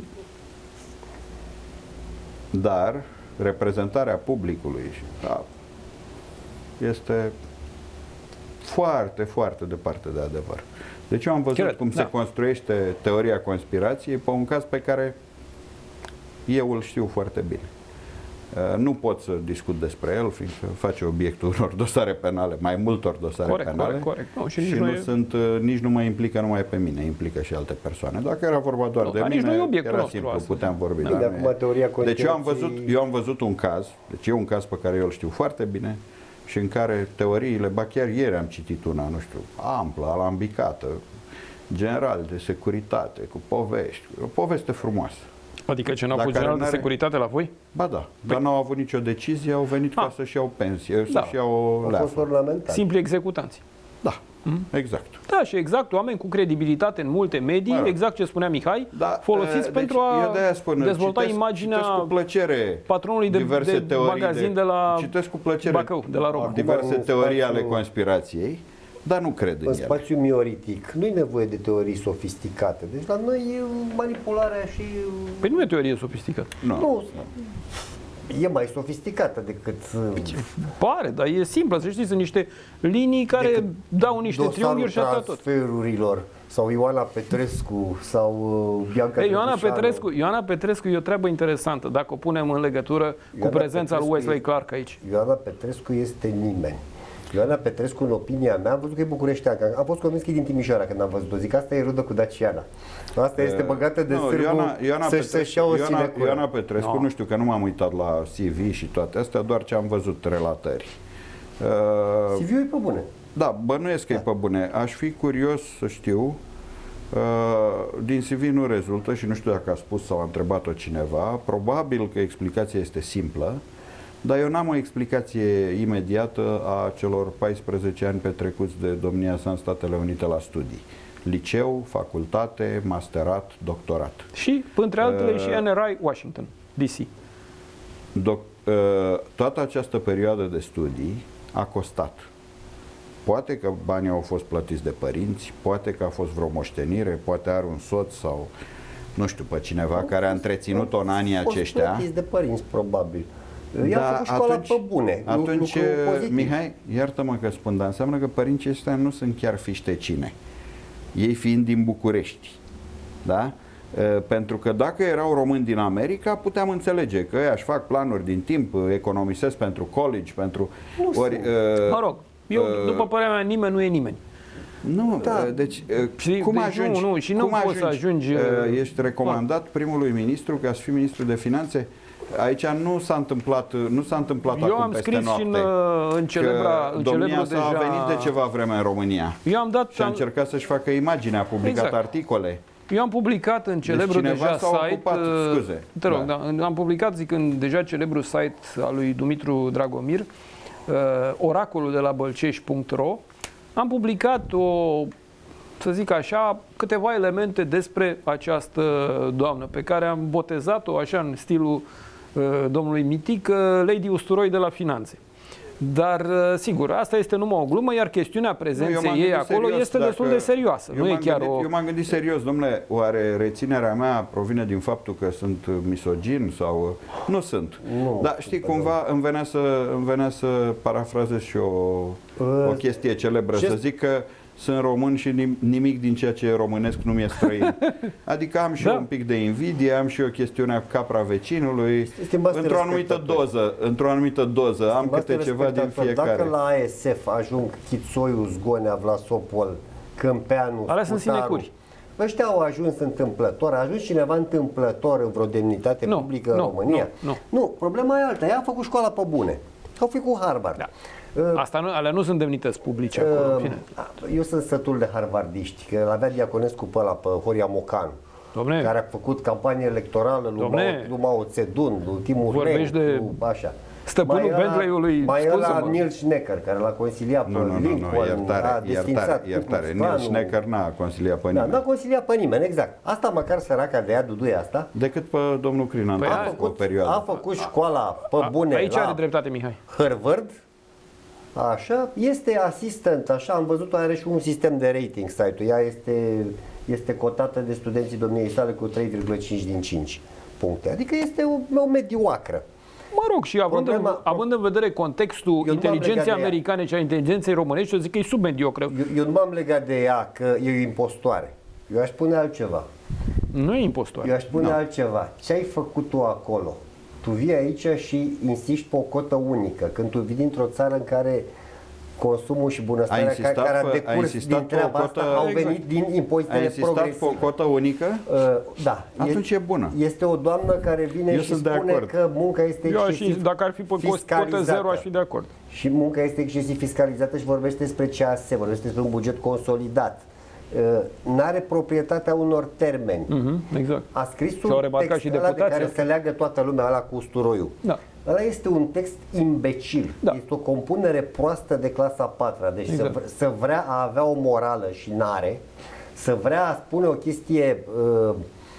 dar reprezentarea publicului da, este foarte, foarte departe de adevăr. Deci eu am văzut Cred, cum da. se construiește teoria conspirației pe un caz pe care eu îl știu foarte bine. Uh, nu pot să discut despre el, fiindcă face obiectul unor dosare penale, mai multor dosare corect, penale. Corect, corect. No, și, și nici, nu, nu e... sunt, uh, nici nu mă implică numai pe mine, implică și alte persoane. Dacă era vorba doar no, de mine, era nostru, simplu, asta. puteam vorbi. Da, de acum, teoria deci eu am, văzut, eu am văzut un caz, deci e un caz pe care eu îl știu foarte bine, și în care teoriile, ba chiar ieri am citit una, nu știu, amplă, alambicată, general de securitate, cu povești, o poveste frumoasă. Adică ce n-au fost general de securitate la voi? Ba da, păi... dar n-au avut nicio decizie, au venit ah. ca să-și iau pensie, da. să-și iau o leafă. Simpli executanți. Da, mm? exact. Da, și exact, oameni cu credibilitate în multe medii, mă rog. Exact ce spunea Mihai, da, folosiți deci pentru a de spun, citesc, dezvolta imaginea citesc cu plăcere patronului de, de, de magazin de, de la citesc cu plăcere Bacău, de la Roma. Diverse teorii ale conspirației, dar nu cred în, în ele. spațiu mioritic nu e nevoie de teorii sofisticate. Deci la noi e manipularea și... Păi nu e teorie sofisticată. Nu. nu. E mai sofisticată decât... Pare, dar e simplă. Să știți, sunt niște linii care dau niște triunghiuri și atât tot. Transferurilor sau Ioana Petrescu sau Bianca Ei, Ioana Petrescu, Ioana Petrescu e o treabă interesantă dacă o punem în legătură Ioana cu prezența lui Wesley Clark aici. Ioana Petrescu este nimeni. Ioana Petrescu, în opinia mea, am văzut că e bucureșteancă. Am fost convins că e din Timișoara când am văzut-o. Zic, asta e rudă cu Daciana. Asta este băgată de no, sârbu Ioana, Ioana să-și să-și ia o Ioana, sinecură. Ioana Petrescu, no. nu știu că nu m-am uitat la C V și toate astea, doar ce am văzut relatări. Uh, C V-ul e pe bune. Da, bănuiesc că da. e pe bune. Aș fi curios să știu, uh, din C V nu rezultă și nu știu dacă a spus sau a întrebat-o cineva, probabil că explicația este simplă, dar eu n-am o explicație imediată a celor paisprezece ani petrecuți de domnia sa în Statele Unite la studii. Liceu, facultate, masterat, doctorat. Și, între altele, uh, și N R I Washington, D C. Doc, uh, toată această perioadă de studii a costat. Poate că banii au fost plătiți de părinți, poate că a fost vreo moștenire, poate are un soț sau nu știu pe cineva au care a întreținut-o în anii aceștia. Au fost plătiți de părinți, probabil. I-a da, făcut școala atunci, pe bune. Atunci, Mihai, iartă-mă că spun, dar înseamnă că părinții ăștia nu sunt chiar fiște cine. Ei fiind din București. Da? Pentru că dacă erau români din America, puteam înțelege că ei își fac planuri din timp, economisesc pentru college, pentru... Ori, uh, mă rog, eu, uh, după părerea mea, nimeni nu e nimeni. Nu, da. deci, și, cum deci ajungi? Nu, nu, și nu cum poți ajungi, să ajungi... Ești recomandat primului ministru ca să fii ministru de finanțe? Aici nu s-a întâmplat, nu s-a întâmplat eu acum am peste scris noapte. Și în, în celebra, în domnia sa deja... a venit de ceva vreme în România. Eu am dat, și a încercat să-și facă imagine, a publicat exact. articole. Eu am publicat în celebru deci deja site, ocupat, scuze. Te rog, da. Da, am publicat, zic, în deja celebru site al lui Dumitru Dragomir, uh, oracolul de la bălcești punct ro. Am publicat o, să zic așa, câteva elemente despre această doamnă pe care am botezat-o așa în stilul uh, domnului Mitic, uh, Lady Usturoi de la Finanțe. Dar, sigur, asta este numai o glumă, iar chestiunea prezenței nu, ei acolo este destul de serioasă. Nu e chiar gândit, o... Eu m-am gândit serios, domnule, oare reținerea mea provine din faptul că sunt misogin sau... Nu sunt. Nu, Dar știi, cumva îmi venea să, îmi venea să parafrazez și o, uh, o chestie celebră, ce... să zic că sunt român și nimic din ceea ce e românesc nu mi-e străin. Adică am și da. un pic de invidie, am și o chestiune a capra vecinului, într-o anumită doză, într-o anumită doză, am câte ceva din fiecare. Dacă la A S F ajung Chițoiu, Zgonea, Vlasopol, Câmpeanu, alea sunt sinecuri. Ăștia au ajuns întâmplător, a ajuns cineva întâmplător în vreo demnitate nu, publică în nu, România? Nu, nu. nu, problema e alta, ea a făcut școala pe bune. Au făcut Harvard. Da. Asta nu, alea nu sunt demnități publice acolo. Uh, eu sunt sătul de harvardiști, că l-avea Diaconescu pe ăla, pe Horia Mocanu, Domne, care a făcut campanie electorală lui Mao, lui Mao Zedong, lui Timur Lenk, de așa. Stăpânul Bentley-ului. Mai era Neil Schnecker, care l-a consiliat pe nu, nu, Lincoln, nu, iertare, a desfințat iertare. Neil Schnecker n-a consiliat pe nimeni. Da, n-a consiliat pe nimeni, exact. Asta măcar săraca de ea, duduia asta. Decât pe domnul Crinan, păi a, făcut, o perioadă. A făcut școala pe bune. Aici are dreptate Mihai. Harvard. Așa, este asistent, așa, am văzut, are și un sistem de rating site-ul. Ea este, este cotată de studenții domniei sale cu trei virgulă cinci din cinci puncte. Adică este o, o mediocră. Mă rog, și având, Problema, în, având în vedere contextul inteligenței americane și a inteligenței românești, eu zic că e submediocră. Eu, eu nu m-am legat de ea că e o impostoare. Eu aș spune altceva. Nu e impostoare. Eu aș spune no. altceva. Ce ai făcut tu acolo? Tu vii aici și insiști pe o cotă unică. Când tu vii dintr-o țară în care consumul și bunăstarea care, care a decurs din treaba cotă, asta au venit exact. din impozitele progresive. Ai insistat pe o cotă unică? Uh, da. Atunci e, e bună. Este o doamnă care vine Eu și spune că munca este Eu excesiv și, dacă ar fi pe cotă zero, aș fi de acord. Și munca este excesiv fiscalizată și vorbește despre C A S, vorbește despre un buget consolidat. Uh, n-are proprietatea unor termeni. Mm-hmm, exact. A scris un text și ăla de care asta. se leagă toată lumea ăla cu usturoiul. Da. ăla este un text imbecil. Da. Este o compunere proastă de clasa a patra. Deci exact. să, să vrea a avea o morală și n-are, să vrea a spune o chestie uh,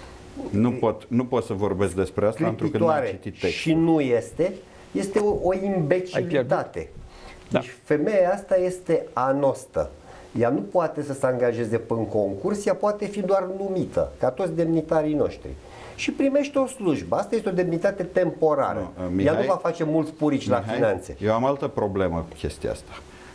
Nu pot, nu pot să vorbesc despre asta pentru că nu am citit textul. și nu este, este o, o imbecilitate. Da. Deci femeia asta este anostă. Ea nu poate să se angajeze pe în concurs, ea poate fi doar numită, ca toți demnitarii noștri. Și primește o slujbă. Asta este o demnitate temporară. Nu, Mihai, ea nu va face mulți purici Mihai, la finanțe. Eu am altă problemă cu chestia asta.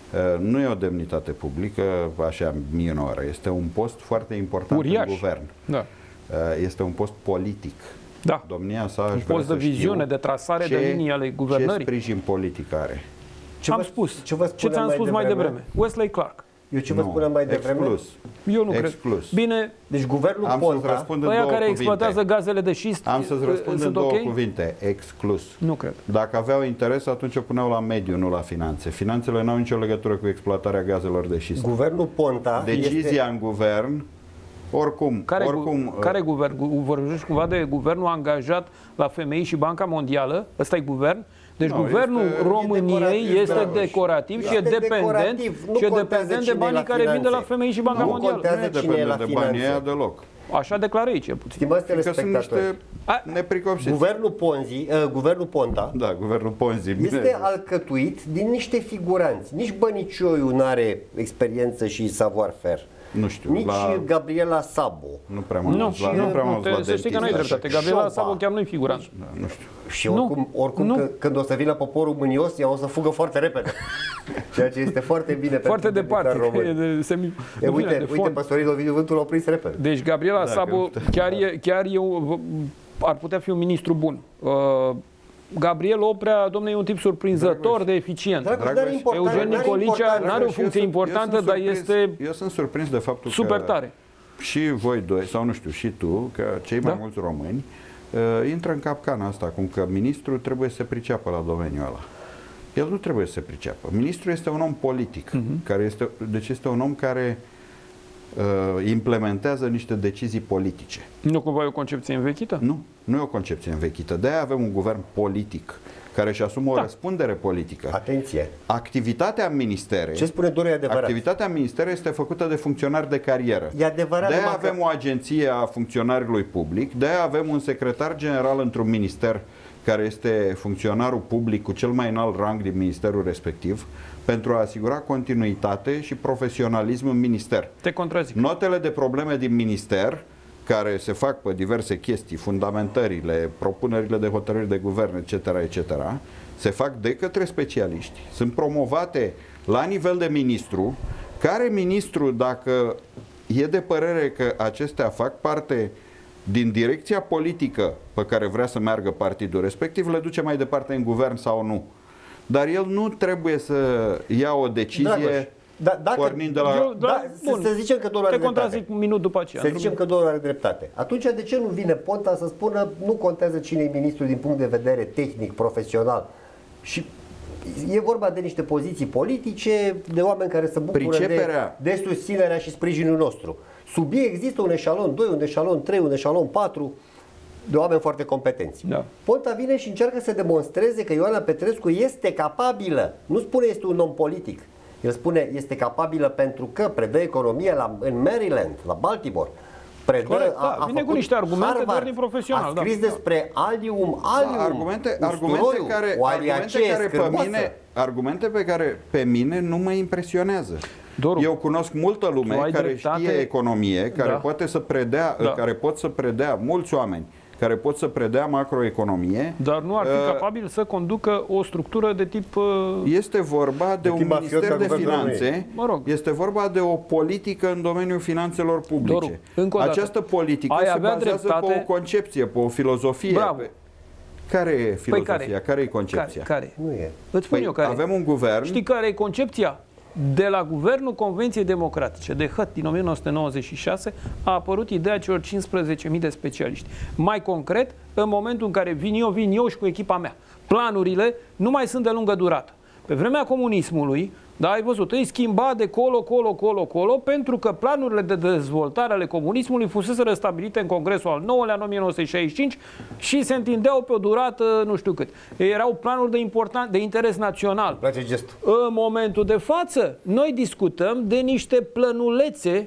Nu e o demnitate publică, așa minoră. Este un post foarte important Uriaș. în guvern. Da. Este un post politic. Da. Domnia sa Un aș vrea post de să viziune, știu de trasare ce, de linii ale guvernării. Ce sprijin politic are? Ce Am vă, spus. Ce, vă ce ți-am spus mai devreme? Wesley Clark. Eu ce vă Nu, spuneam mai devreme? Exclus. Eu nu Exclus. cred. Bine, Deci guvernul Am să-ți Ponta, răspund în ăia două care cuvinte. exploatează gazele de șist Am să-ți răspund în sunt două ok? cuvinte. Exclus. Nu cred. Dacă aveau interes, atunci o puneau la mediu, nu la finanțe. Finanțele nu au nicio legătură cu exploatarea gazelor de șist. guvernul Ponta Decizia este... în guvern, oricum, Care, oricum gu- care guvern? Gu- Vorbești cumva de guvernul angajat la Femei și Banca Mondială? Ăsta e guvern? Deci Nu, guvernul este- României e decorativ, este Dragoș. decorativ și e Este dependent, decorativ. Nu și e contează dependent de cine e banii la care vin de la finanțe. Femei și Banca Nu Mondială. contează nu e cine e la dependent de banii finanțe. aia deloc. Așa declară ei cel puțin. Stimați Că sunt telespectatori, niște A- nepricopsiți. guvernul Ponzi, uh, guvernul Ponta Da, guvernul Ponzi. bine. este alcătuit din niște figuranți. Nici Bănicioiu nu are experiență și savoir-faire. Nu știu, Nici la... Gabriela Sabo. Nu prea m-am Nu, dus la, nu, nu prea m-am nu, dus la te- să știi că n-ai dentist, dreptate. așa. Gabriela Șopa. Sabo chiar nu-i figurant. Da, nu știu. Și Nu, oricum, oricum nu. că, când o să vină poporul mânios, ea o să fugă foarte repede. Ceea ce este foarte bine Foarte pentru departe. demnitari că e români. de semi... E, de uite, de uite, fond. păstorii Ovidiu Vântul l-au prins repede. Deci Gabriela Da, Sabo că- chiar e, chiar e un, ar putea fi un ministru bun. Uh, Gabriel Oprea, domnule, e un tip surprinzător Dragoș. de eficient. Dragoș, Dragoș, n-are important, Eugen n-are Nicolicea importanță. n-are o Dragoș, eu funcție sunt- eu importantă, sunt dar surprins- este Eu sunt surprins de faptul super că tare. și voi doi, sau nu știu, și tu, că cei mai Da. mulți români uh, intră în capcana asta, cum că ministrul trebuie să se priceapă la domeniul ăla. El nu trebuie să se priceapă. Ministrul este un om politic, uh-huh. care este, deci este un om care uh, implementează niște decizii politice. Nu cumva e o concepție învechită? Nu, nu e o concepție învechită. De-aia avem un guvern politic care își asumă o Da. răspundere politică. Atenție. Activitatea în ministere, Ce spune Doru e adevărat. activitatea în ministere este făcută de funcționari de carieră. E adevărat, De-aia numai că- avem o agenție a funcționarului public, de-aia avem un secretar general într-un minister care este funcționarul public cu cel mai înalt rang din ministerul respectiv, pentru a asigura continuitate și profesionalism în minister. Te contrazic. Notele de probleme din minister, care se fac pe diverse chestii, fundamentările, propunerile de hotărâri de guvern, et cetera, et cetera, se fac de către specialiști. Sunt promovate la nivel de ministru, care ministru, dacă e de părere că acestea fac parte din direcția politică pe care vrea să meargă partidul respectiv, le duce mai departe în guvern sau nu. Dar el nu trebuie să ia o decizie Dragoș, da, dacă- pornind de la... Eu- Da, Da, să, bun. să zicem că Doru Te are contrazic dreptate. un minut după aceea. Să zicem că Doru are dreptate. Atunci de ce nu vine Ponta să spună nu contează cine e ministru din punct de vedere tehnic, profesional? Și e vorba de niște poziții politice, de oameni care se bucură de, Priceperea. de susținerea și sprijinul nostru. Sub ei există un eșalon doi, un eșalon trei, un eșalon patru de oameni foarte competenți. Da. Ponta vine și încearcă să demonstreze că Ioana Petrescu este capabilă. Nu spune este un om politic. El spune este capabilă pentru că predă economie la, în Maryland, la Baltimore. Predă, Corect, da. Vine cu făcut niște argumente Harvard, doar din profesional, A scris da. despre alium, alium, Da, argumente, argumente usturoiul, care, o argumente aliacee care pe scârboasă. mine, argumente pe care pe mine nu mă impresionează. Doru, Eu cunosc multă lume tu ai care dreptate. știe economie, care Da. poate să predea, Da. care pot să predea, mulți oameni care pot să predea macroeconomie. dar nu ar fi Uh, capabil să conducă o structură de tip... uh, Este vorba de un tip mafiot minister ca de guvernul finanțe, României. Mă rog. este vorba de o politică în domeniul finanțelor publice. Doru, încă o dată. Această politică Ai se avea bazează dreptate. pe o concepție, pe o filozofie. Bravo. Pe... Care e filozofia? care? Care e concepția? Care? care? Nu e. Îți spun Păi, eu care. avem un guvern. Știi care e concepția? De la Guvernul Convenției Democratice de Hăt din o mie nouă sute nouăzeci și șase a apărut ideea celor cincisprezece mii de specialiști. Mai concret, în momentul în care vin eu, vin eu și cu echipa mea. Planurile nu mai sunt de lungă durată. Pe vremea comunismului, Da, ai văzut, îi schimba de colo, colo, colo, colo, pentru că planurile de dezvoltare ale comunismului fusese stabilite în Congresul al nouălea în o mie nouă sute șaizeci și cinci și se întindeau pe o durată nu știu cât. Erau planuri de, important, de interes național. Îmi place gestul. În momentul de față, noi discutăm de niște plănulețe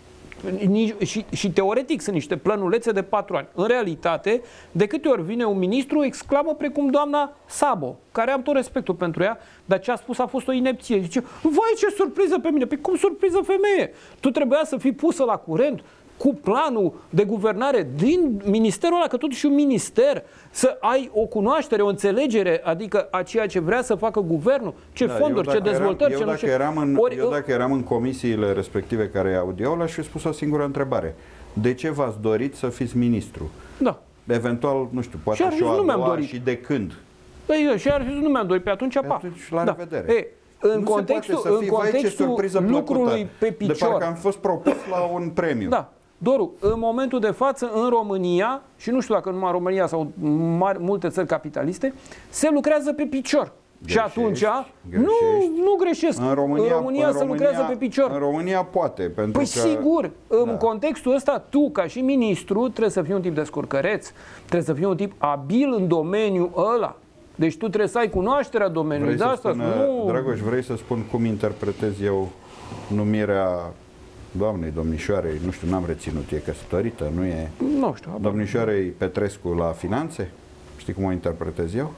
și, și teoretic sunt niște plănulețe de patru ani. În realitate, de câte ori vine un ministru, exclamă precum doamna Sabo, care am tot respectul pentru ea, dar ce a spus a fost o inepție. Zice, vai ce surpriză pe mine! Păi cum surpriză, femeie? Tu trebuia să fii pusă la curent cu planul de guvernare din ministerul ăla, că totuși un minister, să ai o cunoaștere, o înțelegere, adică a ceea ce vrea să facă guvernul, ce da, fonduri, ce dezvoltări, eram, ce eu nu știu. Dacă eram în, Ori, eu dacă eram în comisiile respective care audiau, le-aș fi spus o singură întrebare. De ce v-ați dorit să fiți ministru? Da. Eventual, nu știu, poate și, și o a doua și de când? Păi, și ar fi nu mi-am dorit, pe atunci, pe pa. Atunci, la da. revedere. E, în nu contextul, se poate să fii, în contextul vai, lucrului pe picior. De parcă am fost propus la un premiu. Da. Doru, în momentul de față, în România, și nu știu dacă numai România sau mari, multe țări capitaliste, se lucrează pe picior. Greșești, și atunci, greșești. nu, nu greșesc. În România, în România în se România, lucrează pe picior. În România poate. Pentru păi că, sigur, în da. contextul ăsta, tu, ca și ministru, trebuie să fii un tip de scurcăreț, trebuie să fii un tip abil în domeniul ăla. Deci tu trebuie să ai cunoașterea domeniului. Vrei de să asta, spun, nu... Dragoș, vrei să spun cum interpretez eu numirea doamnei, domnișoarei, nu știu, n-am reținut, e căsătorită, nu e... Nu știu. Domnișoarei Petrescu la finanțe? Știi cum o interpretez eu?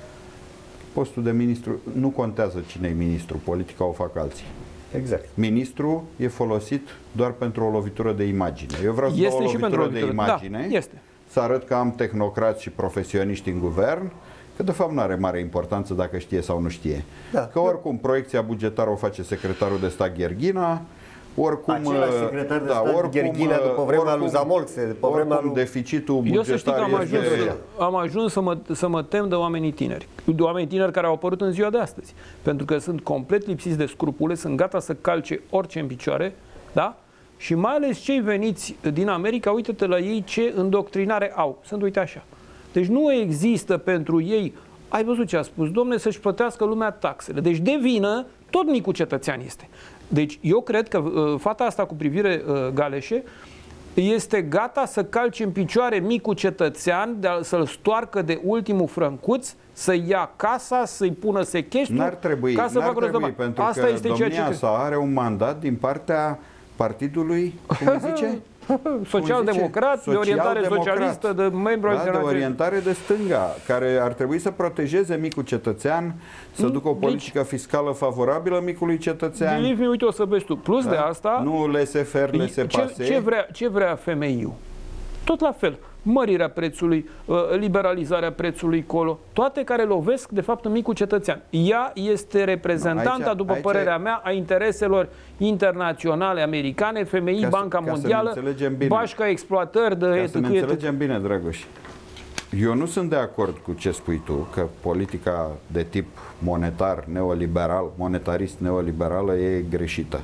Postul de ministru, nu contează cine e ministru, politica o fac alții. Exact. Ministru e folosit doar pentru o lovitură de imagine. Eu vreau să este dau o și lovitură, pentru de imagine, da, este. să arăt că am tehnocrați și profesioniști în guvern, că de fapt nu are mare importanță dacă știe sau nu știe. Da. Că oricum proiecția bugetară o face secretarul de stat Gherghina, oricum, același secretar de da, stat oricum, Gherghina după vremea oricum, lui Zamolxe, după vremea lui... deficitul bugetar. Eu să știi că am ajuns, este... am ajuns să, mă, să mă tem de oamenii tineri. De oamenii tineri care au apărut în ziua de astăzi. Pentru că sunt complet lipsiți de scrupule, sunt gata să calce orice în picioare, da? Și mai ales cei veniți din America, uite-te la ei ce îndoctrinare au. Sunt, uite așa. Deci nu există pentru ei, ai văzut ce a spus, domne, să-și plătească lumea taxele. Deci de vină, tot micul cetățean este. Deci eu cred că uh, fata asta cu privire uh, Galeșe este gata să calce în picioare micul cetățean, să-l stoarcă de ultimul frâncuț, să ia casa, să-i pună sechestru. N-ar trebui, ca să n-ar facă trebui pentru asta că este domnia ceea ce sa are un mandat din partea partidului, cum îi zice? Social-democrat, de orientare socialistă, de membru da, de orientare de stânga, care ar trebui să protejeze micul cetățean, să ducă o politică deci, fiscală favorabilă micului cetățean. Believe me, uite, o să vezi tu. Plus da? de asta... Nu laissez-faire, laissez-passer. Ce, ce, vrea, ce vrea femeiul? Tot la fel. Mărirea prețului, liberalizarea prețului colo, toate care lovesc, de fapt, în micul cetățean. Ea este reprezentanta, no, aici, după aici, părerea mea, a intereselor internaționale americane, F M I, ca Banca ca Mondială, bașca exploatări de... Ca să ne înțelegem bine, Dragoș. Eu nu sunt de acord cu ce spui tu, că politica de tip monetar, neoliberal, monetarist neoliberală e greșită.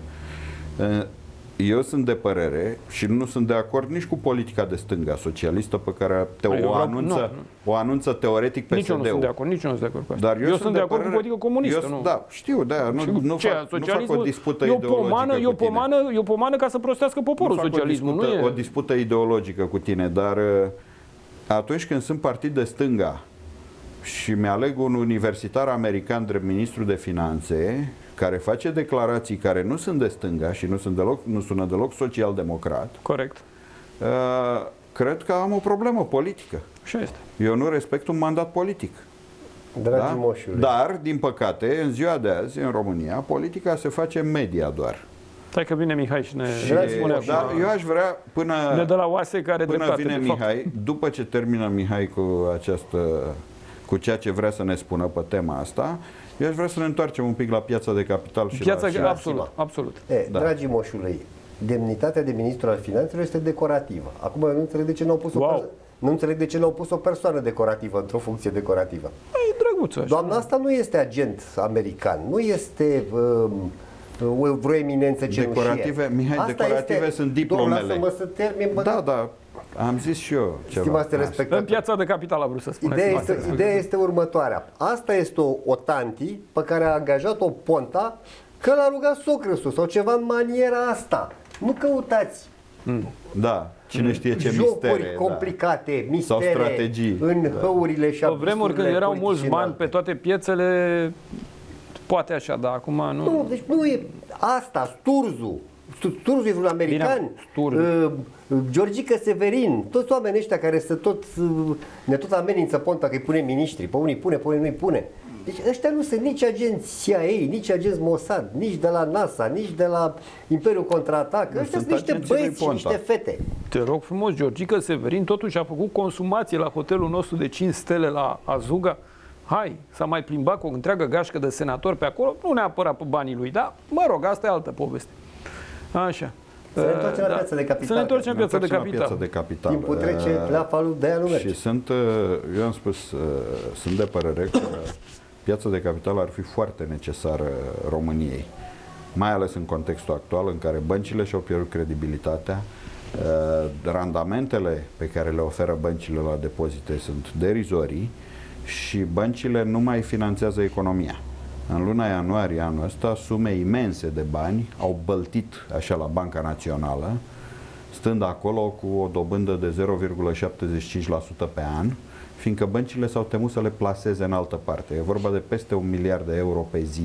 Eu sunt de părere și nu sunt de acord nici cu politica de stânga socialistă pe care te o, vreau, anunță, nu, nu. o anunță teoretic P S D-ul. Nici eu nu sunt de acord, nici eu nu sunt de acord cu asta. Dar eu, eu sunt, sunt de, de acord părere, cu politica comunistă. Eu, nu. Da, știu, de nu, nu, fac, nu fac o dispută eu ideologică pomană, cu eu pomană, tine. eu pomană ca să prostească poporul nu fac socialismul. O dispută, nu e... o dispută ideologică cu tine, dar atunci când sunt partid de stânga și mi-aleg un universitar american drept ministru de finanțe, care face declarații care nu sunt de stânga și nu, sunt deloc, nu sună deloc social-democrat. Corect. Uh, cred că am o problemă politică. Așa este. Eu nu respect un mandat politic. Dragi da? moșule. Dar, din păcate, în ziua de azi, în România, politica se face media doar. Stai că vine Mihai și ne și, spune dar acum, eu aș vrea, până, ne dă la oase care până dreptate, vine de Mihai, fapt. după ce termină Mihai cu această, cu ceea ce vrea să ne spună pe tema asta, eu aș vrea să ne întoarcem un pic la piața de capital și piața, la... Și absolut, la absolut. E, da. Dragii moșului, demnitatea de ministru al finanțelor este decorativă. Acum eu nu înțeleg de ce n-au pus, wow. o, nu înțeleg de ce n-au pus o persoană decorativă într-o funcție decorativă. E drăguț așa. Doamna asta nu este agent american, nu este um, vreo eminență cenușie. Decorative, Mihai, asta decorative este, sunt diplomele. Lasă-mă să termin, bă. Da, da, am zis și eu ceva. Stimați respectatori, în piața de capital a vrut să spună. Ideea este, ideea este următoarea. Asta este o, o tanti pe care a angajat-o Ponta că l-a rugat socrăsul sau ceva în maniera asta. Nu căutați Da, cine știe ce jocuri mistere, complicate, da. mistere Sau strategii. în Da. hăurile și Pe vremuri când erau mulți politice bani înalte. pe toate piețele, poate așa, dar acum nu. Nu, deci nu e asta, Sturzu. Sturzu e vreun american, Bine, Sturzu. uh, Georgica Severin, toți oamenii ăștia care să tot, uh, ne tot amenință Ponta că îi pune miniștri, pe unii pune, pe unii nu-i pune. Deci ăștia nu sunt nici agenți C I A, nici agenți Mossad, nici de la NASA, nici de la Imperiul Contraatac. Ăștia sunt niște agenții lui băieți și Ponta. niște fete. Te rog frumos, Georgica Severin totuși a făcut consumație la hotelul nostru de cinci stele la Azuga. Hai, s-a mai plimbat cu o întreagă gașcă de senatori pe acolo, nu neapărat pe banii lui, dar mă rog, asta e altă poveste. Așa. Să ne întoarcem la piața de capital. Să ne întoarcem la piața de Ne întoarcem la capital. piața de capital. Timpul trece, Uh, la falul de aia nu merge. Și sunt, uh, eu am spus, uh, sunt de părere că piața de capital ar fi foarte necesară României, mai ales în contextul actual în care băncile și-au pierdut credibilitatea, uh, randamentele pe care le oferă băncile la depozite sunt derizorii și băncile nu mai finanțează economia. În luna ianuarie anul ăsta, sume imense de bani au băltit așa la Banca Națională, stând acolo cu o dobândă de zero virgulă șaptezeci și cinci la sută pe an, fiindcă băncile s-au temut să le plaseze în altă parte. E vorba de peste un miliard de euro pe zi.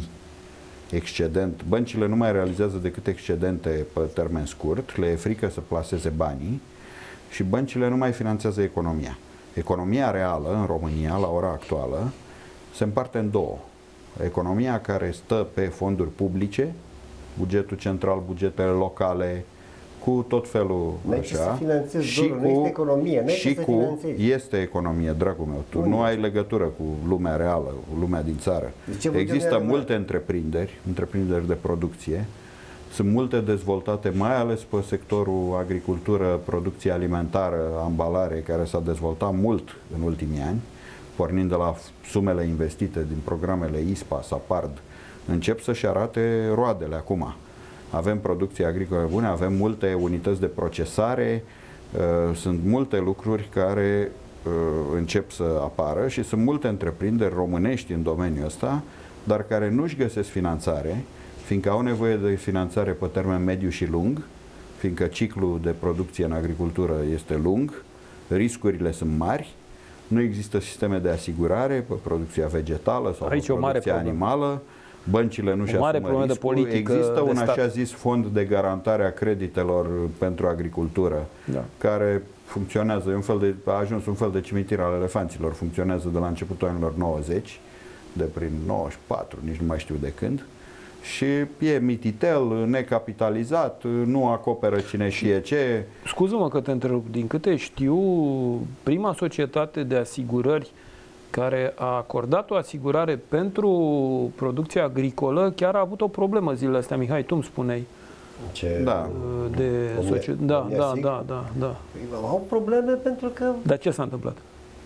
Excedent. Băncile nu mai realizează decât excedente pe termen scurt, le e frică să plaseze banii și băncile nu mai finanțează economia. Economia reală în România, la ora actuală, se împarte în două. Economia care stă pe fonduri publice, bugetul central, bugetele locale, cu tot felul N-ai ce să așa, finanțezi, și Doru, nu este economie, n-ai și ce să cu finanțezi. este economie, dragul meu. Tu Nu nu este. ai legătură cu lumea reală, cu lumea din țară. De ce vorbim Există de reală? multe întreprinderi, întreprinderi de producție, sunt multe dezvoltate, mai ales pe sectorul agricultură, producție alimentară, ambalare, care s-a dezvoltat mult în ultimii ani, pornind de la sumele investite din programele I S P A, SAPARD, încep să-și arate roadele acum. Avem producție agricolă bună, avem multe unități de procesare, uh, sunt multe lucruri care uh, încep să apară și sunt multe întreprinderi românești în domeniul ăsta, dar care nu-și găsesc finanțare, fiindcă au nevoie de finanțare pe termen mediu și lung, fiindcă ciclul de producție în agricultură este lung, riscurile sunt mari, nu există sisteme de asigurare pe producția vegetală sau Aici pe o mare producția problemă. animală, băncile nu și mare asumă problemă de riscul. politică Există de un stat. așa zis fond de garantare a creditelor pentru agricultură, Da. care funcționează, e un fel de, a ajuns un fel de cimitir al elefanților, funcționează de la începutul anilor nouăzeci, de prin nouăzeci și patru, nici nu mai știu de când, și e mititel, necapitalizat, nu acoperă cine știe ce. Scuză-mă că te întrerup. Din câte știu, prima societate de asigurări care a acordat o asigurare pentru producția agricolă chiar a avut o problemă zilele astea. Mihai, tu îmi spuneai. Ce... Da. De Omnia- socie... Da, Omnia da, Sig? da, da, da. Au probleme pentru că Dar ce s-a întâmplat?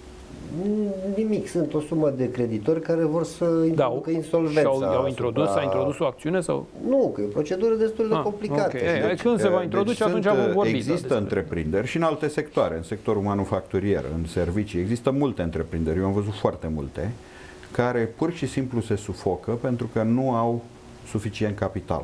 nimic, sunt o sumă de creditori care vor să Da, introducă insolvența. și-au, i-au introdus, asupra- s-a introdus o acțiune sau? Nu, că e o procedură destul de Ah, complicată. ok. Ei, Deci, când se va Deci introduce, atunci sunt, vom vorbi. Există da, despre- întreprinderi și în alte sectoare, în sectorul manufacturier, în servicii, există multe întreprinderi, eu am văzut foarte multe, care pur și simplu se sufocă pentru că nu au suficient capital.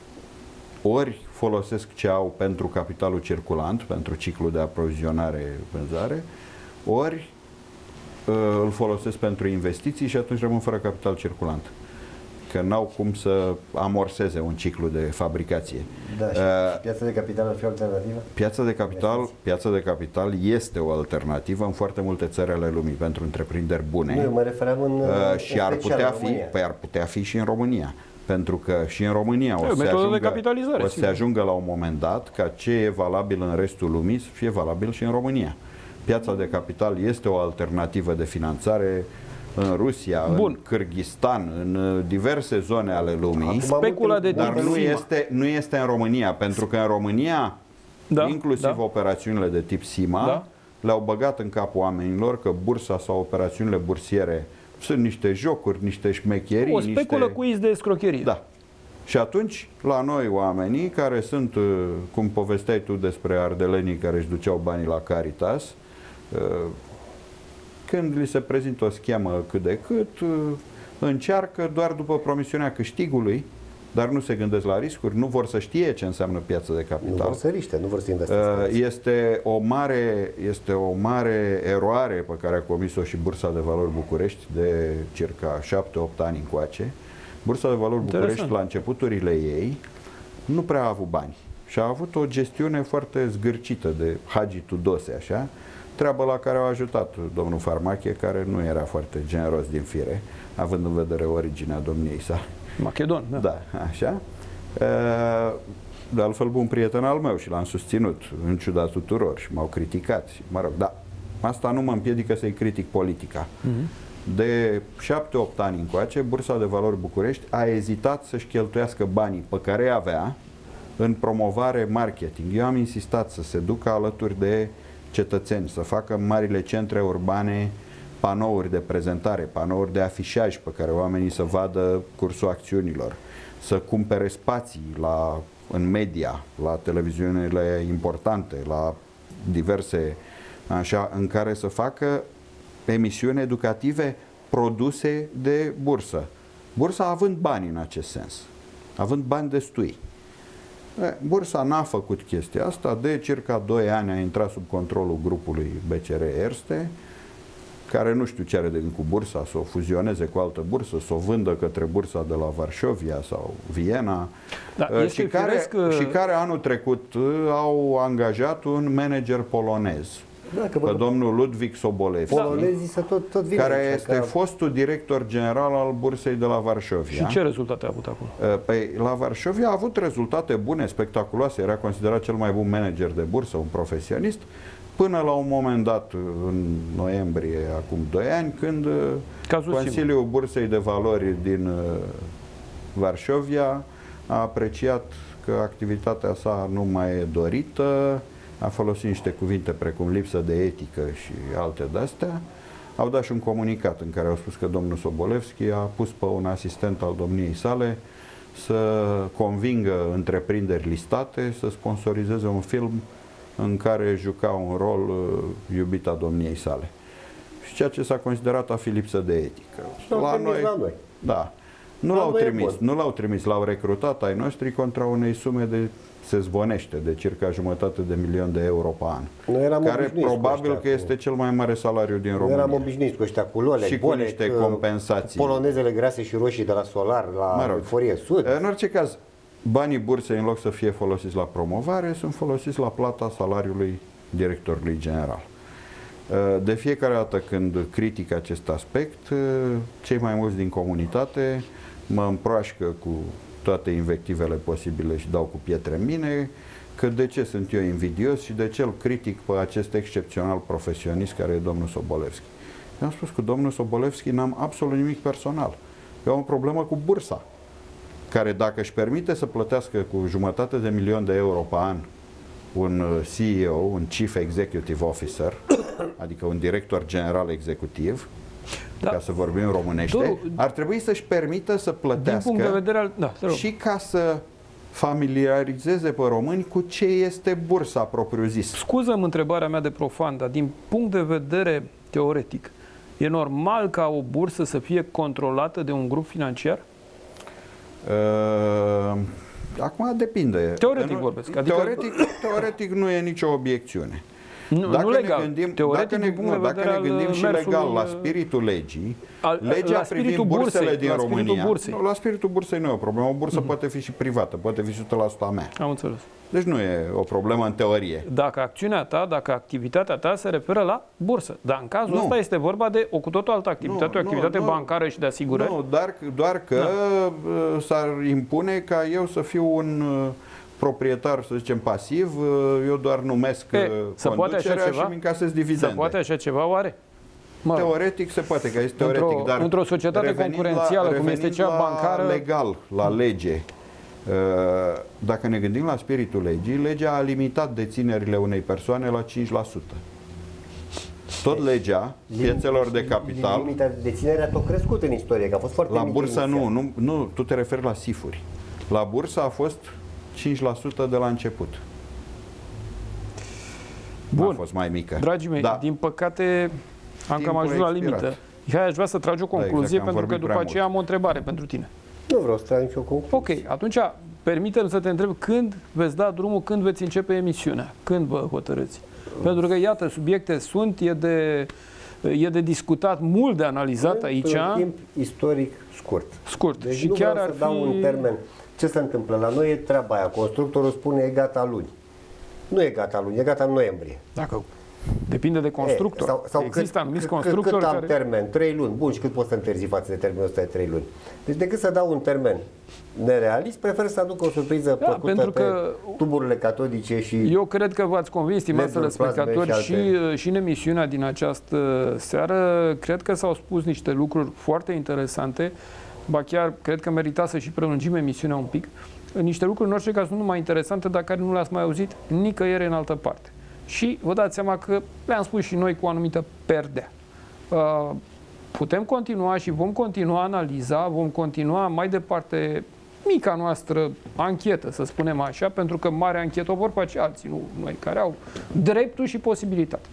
Ori folosesc ce au pentru capitalul circulant, pentru ciclul de aprovizionare-vânzare, ori uh, îl folosesc pentru investiții și atunci rămân fără capital circulant. Că n-au cum să amorseze un ciclu de fabricație. Da, și, Uh, și piața de capital ar fi o alternativă? Piața de capital, piața de capital este o alternativă în foarte multe țări ale lumii pentru întreprinderi bune. Nu, eu mă refeream în, Uh, în și ar special putea în fi, România. păi ar putea fi și în România. Pentru că și în România E o o să, se metodă de ajungă, capitalizare, o să se sigur. ajungă la un moment dat ca ce e valabil în restul lumii să fie valabil și în România. Piața de capital este o alternativă de finanțare în Rusia, Bun. în Kârghistan, în uh, diverse zone ale lumii. Acum, Specula multe- de Dar tip nu SIMA. este, nu este în România, pentru că în România, Da, inclusiv da. operațiunile de tip SIMA, Da. le-au băgat în capul oamenilor că bursa sau operațiunile bursiere sunt niște jocuri, niște șmecherii. O speculă niște... cu iz de scrocherie. Da. Și atunci, la noi oamenii care sunt, uh, cum povesteai tu despre ardelenii care își duceau banii la Caritas, uh, când li se prezintă o schemă cât de cât, uh, încearcă doar după promisiunea câștigului dar nu se gândesc la riscuri, nu vor să știe ce înseamnă piață de capital. Nu vor să riște, nu vor să investească. Este o mare, este o mare eroare pe care a comis-o și Bursa de Valori București de circa șapte opt ani încoace. Bursa de Valori București, Interesant. la începuturile ei, nu prea a avut bani și a avut o gestiune foarte zgârcită de Hagi Tudose, așa, treabă la care a ajutat domnul Farmache, care nu era foarte generos din fire, având în vedere originea domniei sale. Macedon, da. Da, așa. De altfel, bun prieten al meu și l-am susținut, în ciuda tuturor, și m-au criticat. Și, mă rog, da, asta nu mă împiedică să-i critic politica. Uh-huh. De șapte opt ani încoace, Bursa de Valori București a ezitat să-și cheltuiască banii pe care îi avea în promovare, marketing. Eu am insistat să se ducă alături de cetățeni, să facă în marile centre urbane panouri de prezentare, panouri de afișaj pe care oamenii să vadă cursul acțiunilor, să cumpere spații la, în media, la televiziunile importante, la diverse, așa, în care să facă emisiuni educative produse de bursă. Bursa având bani în acest sens, având bani destui. Bursa n-a făcut chestia asta, de circa doi ani a intrat sub controlul grupului B C R Erste, care nu știu ce are de gând cu bursa, să o fuzioneze cu altă bursă, să o vândă către bursa de la Varșovia sau Viena, Da, și, care, că... și care anul trecut au angajat un manager polonez, da, pe vă... domnul Ludwig Sobolewski, polonezii să tot, tot vine care aici, este că... fostul director general al bursei de la Varșovia. Și ce rezultate a avut acolo? Păi, la Varșovia a avut rezultate bune, spectaculoase, era considerat cel mai bun manager de bursă, un profesionist, până la un moment dat, în noiembrie, acum doi ani, când Cazul Consiliul Simon. Bursei de Valori din Varșovia a apreciat că activitatea sa nu mai e dorită, a folosit niște cuvinte precum lipsă de etică și alte de-astea. Au dat și un comunicat în care au spus că domnul Sobolewski a pus pe un asistent al domniei sale să convingă întreprinderi listate să sponsorizeze un film în care juca un rol uh, iubita domniei sale. Și ceea ce s-a considerat a fi lipsă de etică. La noi, la noi. Da. Nu l-au trimis, nu l-au trimis, l-au recrutat ai noștri contra unei sume de, se zvonește, de circa jumătate de milion de euro pe an. Noi eram care probabil că este cel mai mare salariu din România. Noi eram obișnuiți cu ăștia, cu Lolec, și cu Bolec, niște compensații. Polonezele grase și roșii de la Solar, la mă rog, Forie Sud. În orice caz, banii bursei, în loc să fie folosiți la promovare, sunt folosiți la plata salariului directorului general. De fiecare dată când critic acest aspect, cei mai mulți din comunitate mă împroașcă cu toate invectivele posibile și dau cu pietre în mine, că de ce sunt eu invidios și de ce îl critic pe acest excepțional profesionist care e domnul Sobolewski. Eu am spus că domnul Sobolewski n-am absolut nimic personal. Eu am o problemă cu bursa, care dacă își permite să plătească cu jumătate de milion de euro pe an un C E O, un Chief Executive Officer, adică un director general executiv, da, ca să vorbim românește, Doru, ar trebui să-și permită să plătească din punct de vedere al... da, și ca să familiarizeze pe români cu ce este bursa propriu-zis. Scuză-mi întrebarea mea de profan, dar din punct de vedere teoretic, e normal ca o bursă să fie controlată de un grup financiar? Uh, acum depinde. Teoretic vorbesc. Adică... Teoretic, teoretic nu e nicio obiecțiune. Nu, dacă nu legal. Ne gândim, teoretic, dacă ne, nu, dacă ne gândim și legal la spiritul legii, al, legea la privind bursele bursei, din la România, bursei. Nu, la spiritul bursei nu e o problemă. O bursă uh-huh. poate fi și privată, poate fi o sută la sută a mea. Am înțeles. Deci nu e o problemă în teorie. Dacă acțiunea ta, dacă activitatea ta se referă la bursă. Dar în cazul nu. ăsta este vorba de o cu totul altă activitate, nu, o activitate nu, bancară și de asigurări. Nu, doar, doar că da. s-ar impune ca eu să fiu un proprietar, să zicem, pasiv, eu doar numesc e, conducerea și îmi încasez dividende. Se poate așa ceva, oare? Mă, teoretic se poate, că este teoretic, într-o, dar într-o societate concurențială, la, cum este cea bancară... legal, la lege, dacă ne gândim la spiritul legii, legea a limitat deținerile unei persoane la cinci la sută. Tot legea piețelor de capital... Limita de deținere a tot crescut în istorie, că a fost foarte la bursă nu, nu, nu, tu te referi la sifuri. La bursă a fost cinci la sută de la început. Bun. A fost mai mică. Dragii mei, da. din păcate am cam ajuns la limită. Hai, aș vrea să tragi o concluzie, da, exact, pentru că după aceea am o întrebare pentru tine. Nu vreau să trag nicio concluzie. Ok, atunci permitem să te întreb când veți da drumul, când veți începe emisiunea, când vă hotărâți. Pentru că, iată, subiecte sunt, e de, e de discutat, mult de analizat aici. Un timp istoric scurt. Scurt. Deci și nu chiar vreau ar să dau fi... un termen. Ce se întâmplă? La noi e treaba aia. Constructorul spune e gata luni. Nu e gata luni, e gata în noiembrie. Dacă depinde de constructor. E, sau, sau Există cât, anumiți cât, constructori cât am care... termen? Trei luni. Bun, și cât poți să întârzi față de termenul ăsta de trei luni? Deci decât să dau un termen nerealist, prefer să aduc o surpriză da, plăcută pentru că pe tuburile catodice și... Eu cred că v-ați convins, stimați telespectatori, și, și, și în emisiunea din această seară, cred că s-au spus niște lucruri foarte interesante, ba chiar cred că merita să și prelungim emisiunea un pic, niște lucruri în orice caz nu numai interesante, dar care nu le-ați mai auzit nicăieri în altă parte. Și vă dați seama că le-am spus și noi cu o anumită perdea. Uh, putem continua și vom continua analiza, vom continua mai departe mica noastră anchetă, să spunem așa, pentru că mare anchetă o vor face alții, nu noi, care au dreptul și posibilitatea.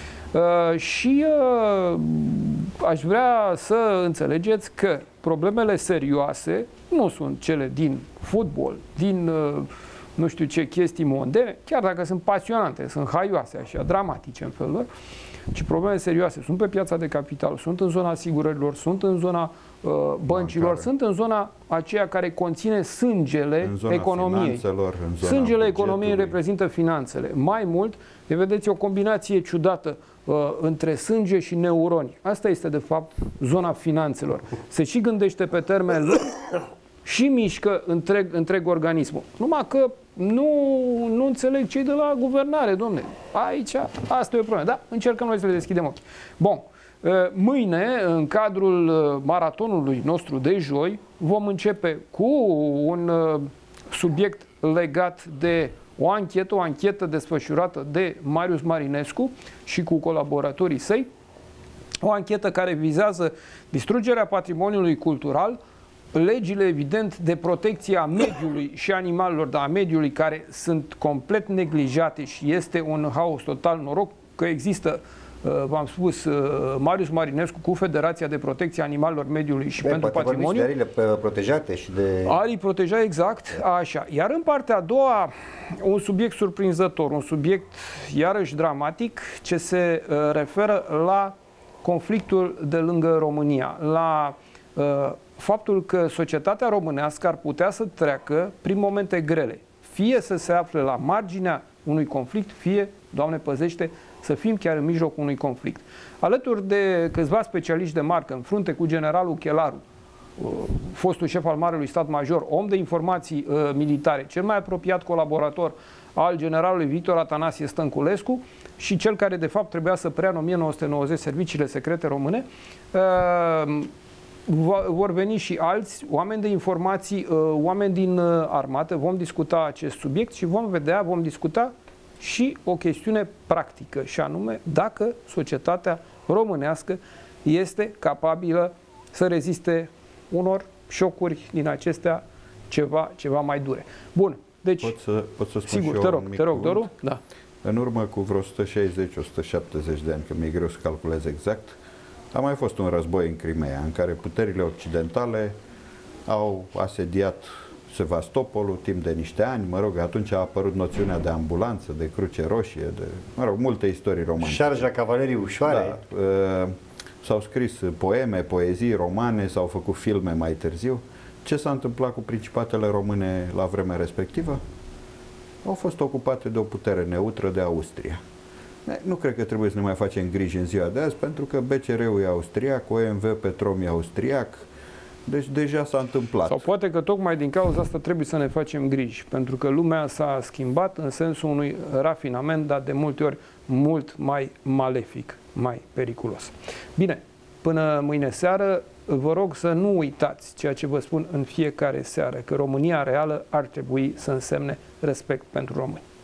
Uh, și uh, aș vrea să înțelegeți că problemele serioase nu sunt cele din fotbal, din uh, nu știu ce chestii mondene, chiar dacă sunt pasionante, sunt haioase, așa, dramatice în felul lor, ci probleme serioase sunt pe piața de capital, sunt în zona asigurărilor, sunt în zona uh, băncilor, Bancare. Sunt în zona aceea care conține sângele în zona economiei. În zona sângele bugetului. economiei reprezintă finanțele. Mai mult, vedeți o combinație ciudată uh, între sânge și neuroni. Asta este, de fapt, zona finanțelor. Se și gândește pe termen lung și mișcă întreg, întreg organismul. Numai că nu, nu înțeleg cei de la guvernare, domne. Aici, asta e o problemă. Da, încercăm noi să le deschidem ochii. Bun. Mâine, în cadrul maratonului nostru de joi, vom începe cu un subiect legat de o anchetă, o anchetă desfășurată de Marius Marinescu și cu colaboratorii săi. O anchetă care vizează distrugerea patrimoniului cultural, legile, evident, de protecție a mediului și animalelor, dar a mediului, care sunt complet neglijate și este un haos total. Noroc că există, v-am spus, Marius Marinescu cu Federația de Protecție a Animalelor, Mediului și de, pentru Patrimoniu. De arile protejate și de... Arii proteja, exact, așa. Iar în partea a doua, un subiect surprinzător, un subiect iarăși dramatic, ce se referă la conflictul de lângă România, la uh, faptul că societatea românească ar putea să treacă prin momente grele. Fie să se afle la marginea unui conflict, fie, Doamne păzește, să fim chiar în mijlocul unui conflict. Alături de câțiva specialiști de marcă, în frunte cu generalul Chelaru, fostul șef al Marelui Stat Major, om de informații uh, militare, cel mai apropiat colaborator al generalului Victor Atanasie Stănculescu și cel care de fapt trebuia să preia în o mie nouă sute nouăzeci serviciile secrete române, uh, vor veni și alți oameni de informații, oameni din armată, vom discuta acest subiect și vom vedea, vom discuta și o chestiune practică, și anume dacă societatea românească este capabilă să reziste unor șocuri din acestea ceva, ceva mai dure. Bun, deci, pot să, pot să spun sigur, și te eu rog, te rog, Doru? Da. În urmă cu vreo o sută șaizeci - o sută șaptezeci de ani, că mi-e greu să calculez exact, a mai fost un război în Crimea, în care puterile occidentale au asediat Sevastopolul timp de niște ani. Mă rog, atunci a apărut noțiunea de ambulanță, de cruce roșie, de, mă rog, multe istorii romane. Șarja cavalerii ușoare. Da, s-au scris poeme, poezii romane, s-au făcut filme mai târziu. Ce s-a întâmplat cu principatele române la vremea respectivă? Au fost ocupate de o putere neutră, de Austria. Nu cred că trebuie să ne mai facem griji în ziua de azi, pentru că B C R-ul e austriac, O M V Petrom e austriac, deci deja s-a întâmplat. Sau poate că tocmai din cauza asta trebuie să ne facem griji, pentru că lumea s-a schimbat în sensul unui rafinament, dar de multe ori mult mai malefic, mai periculos. Bine, până mâine seară, vă rog să nu uitați ceea ce vă spun în fiecare seară, că România reală ar trebui să însemne respect pentru români.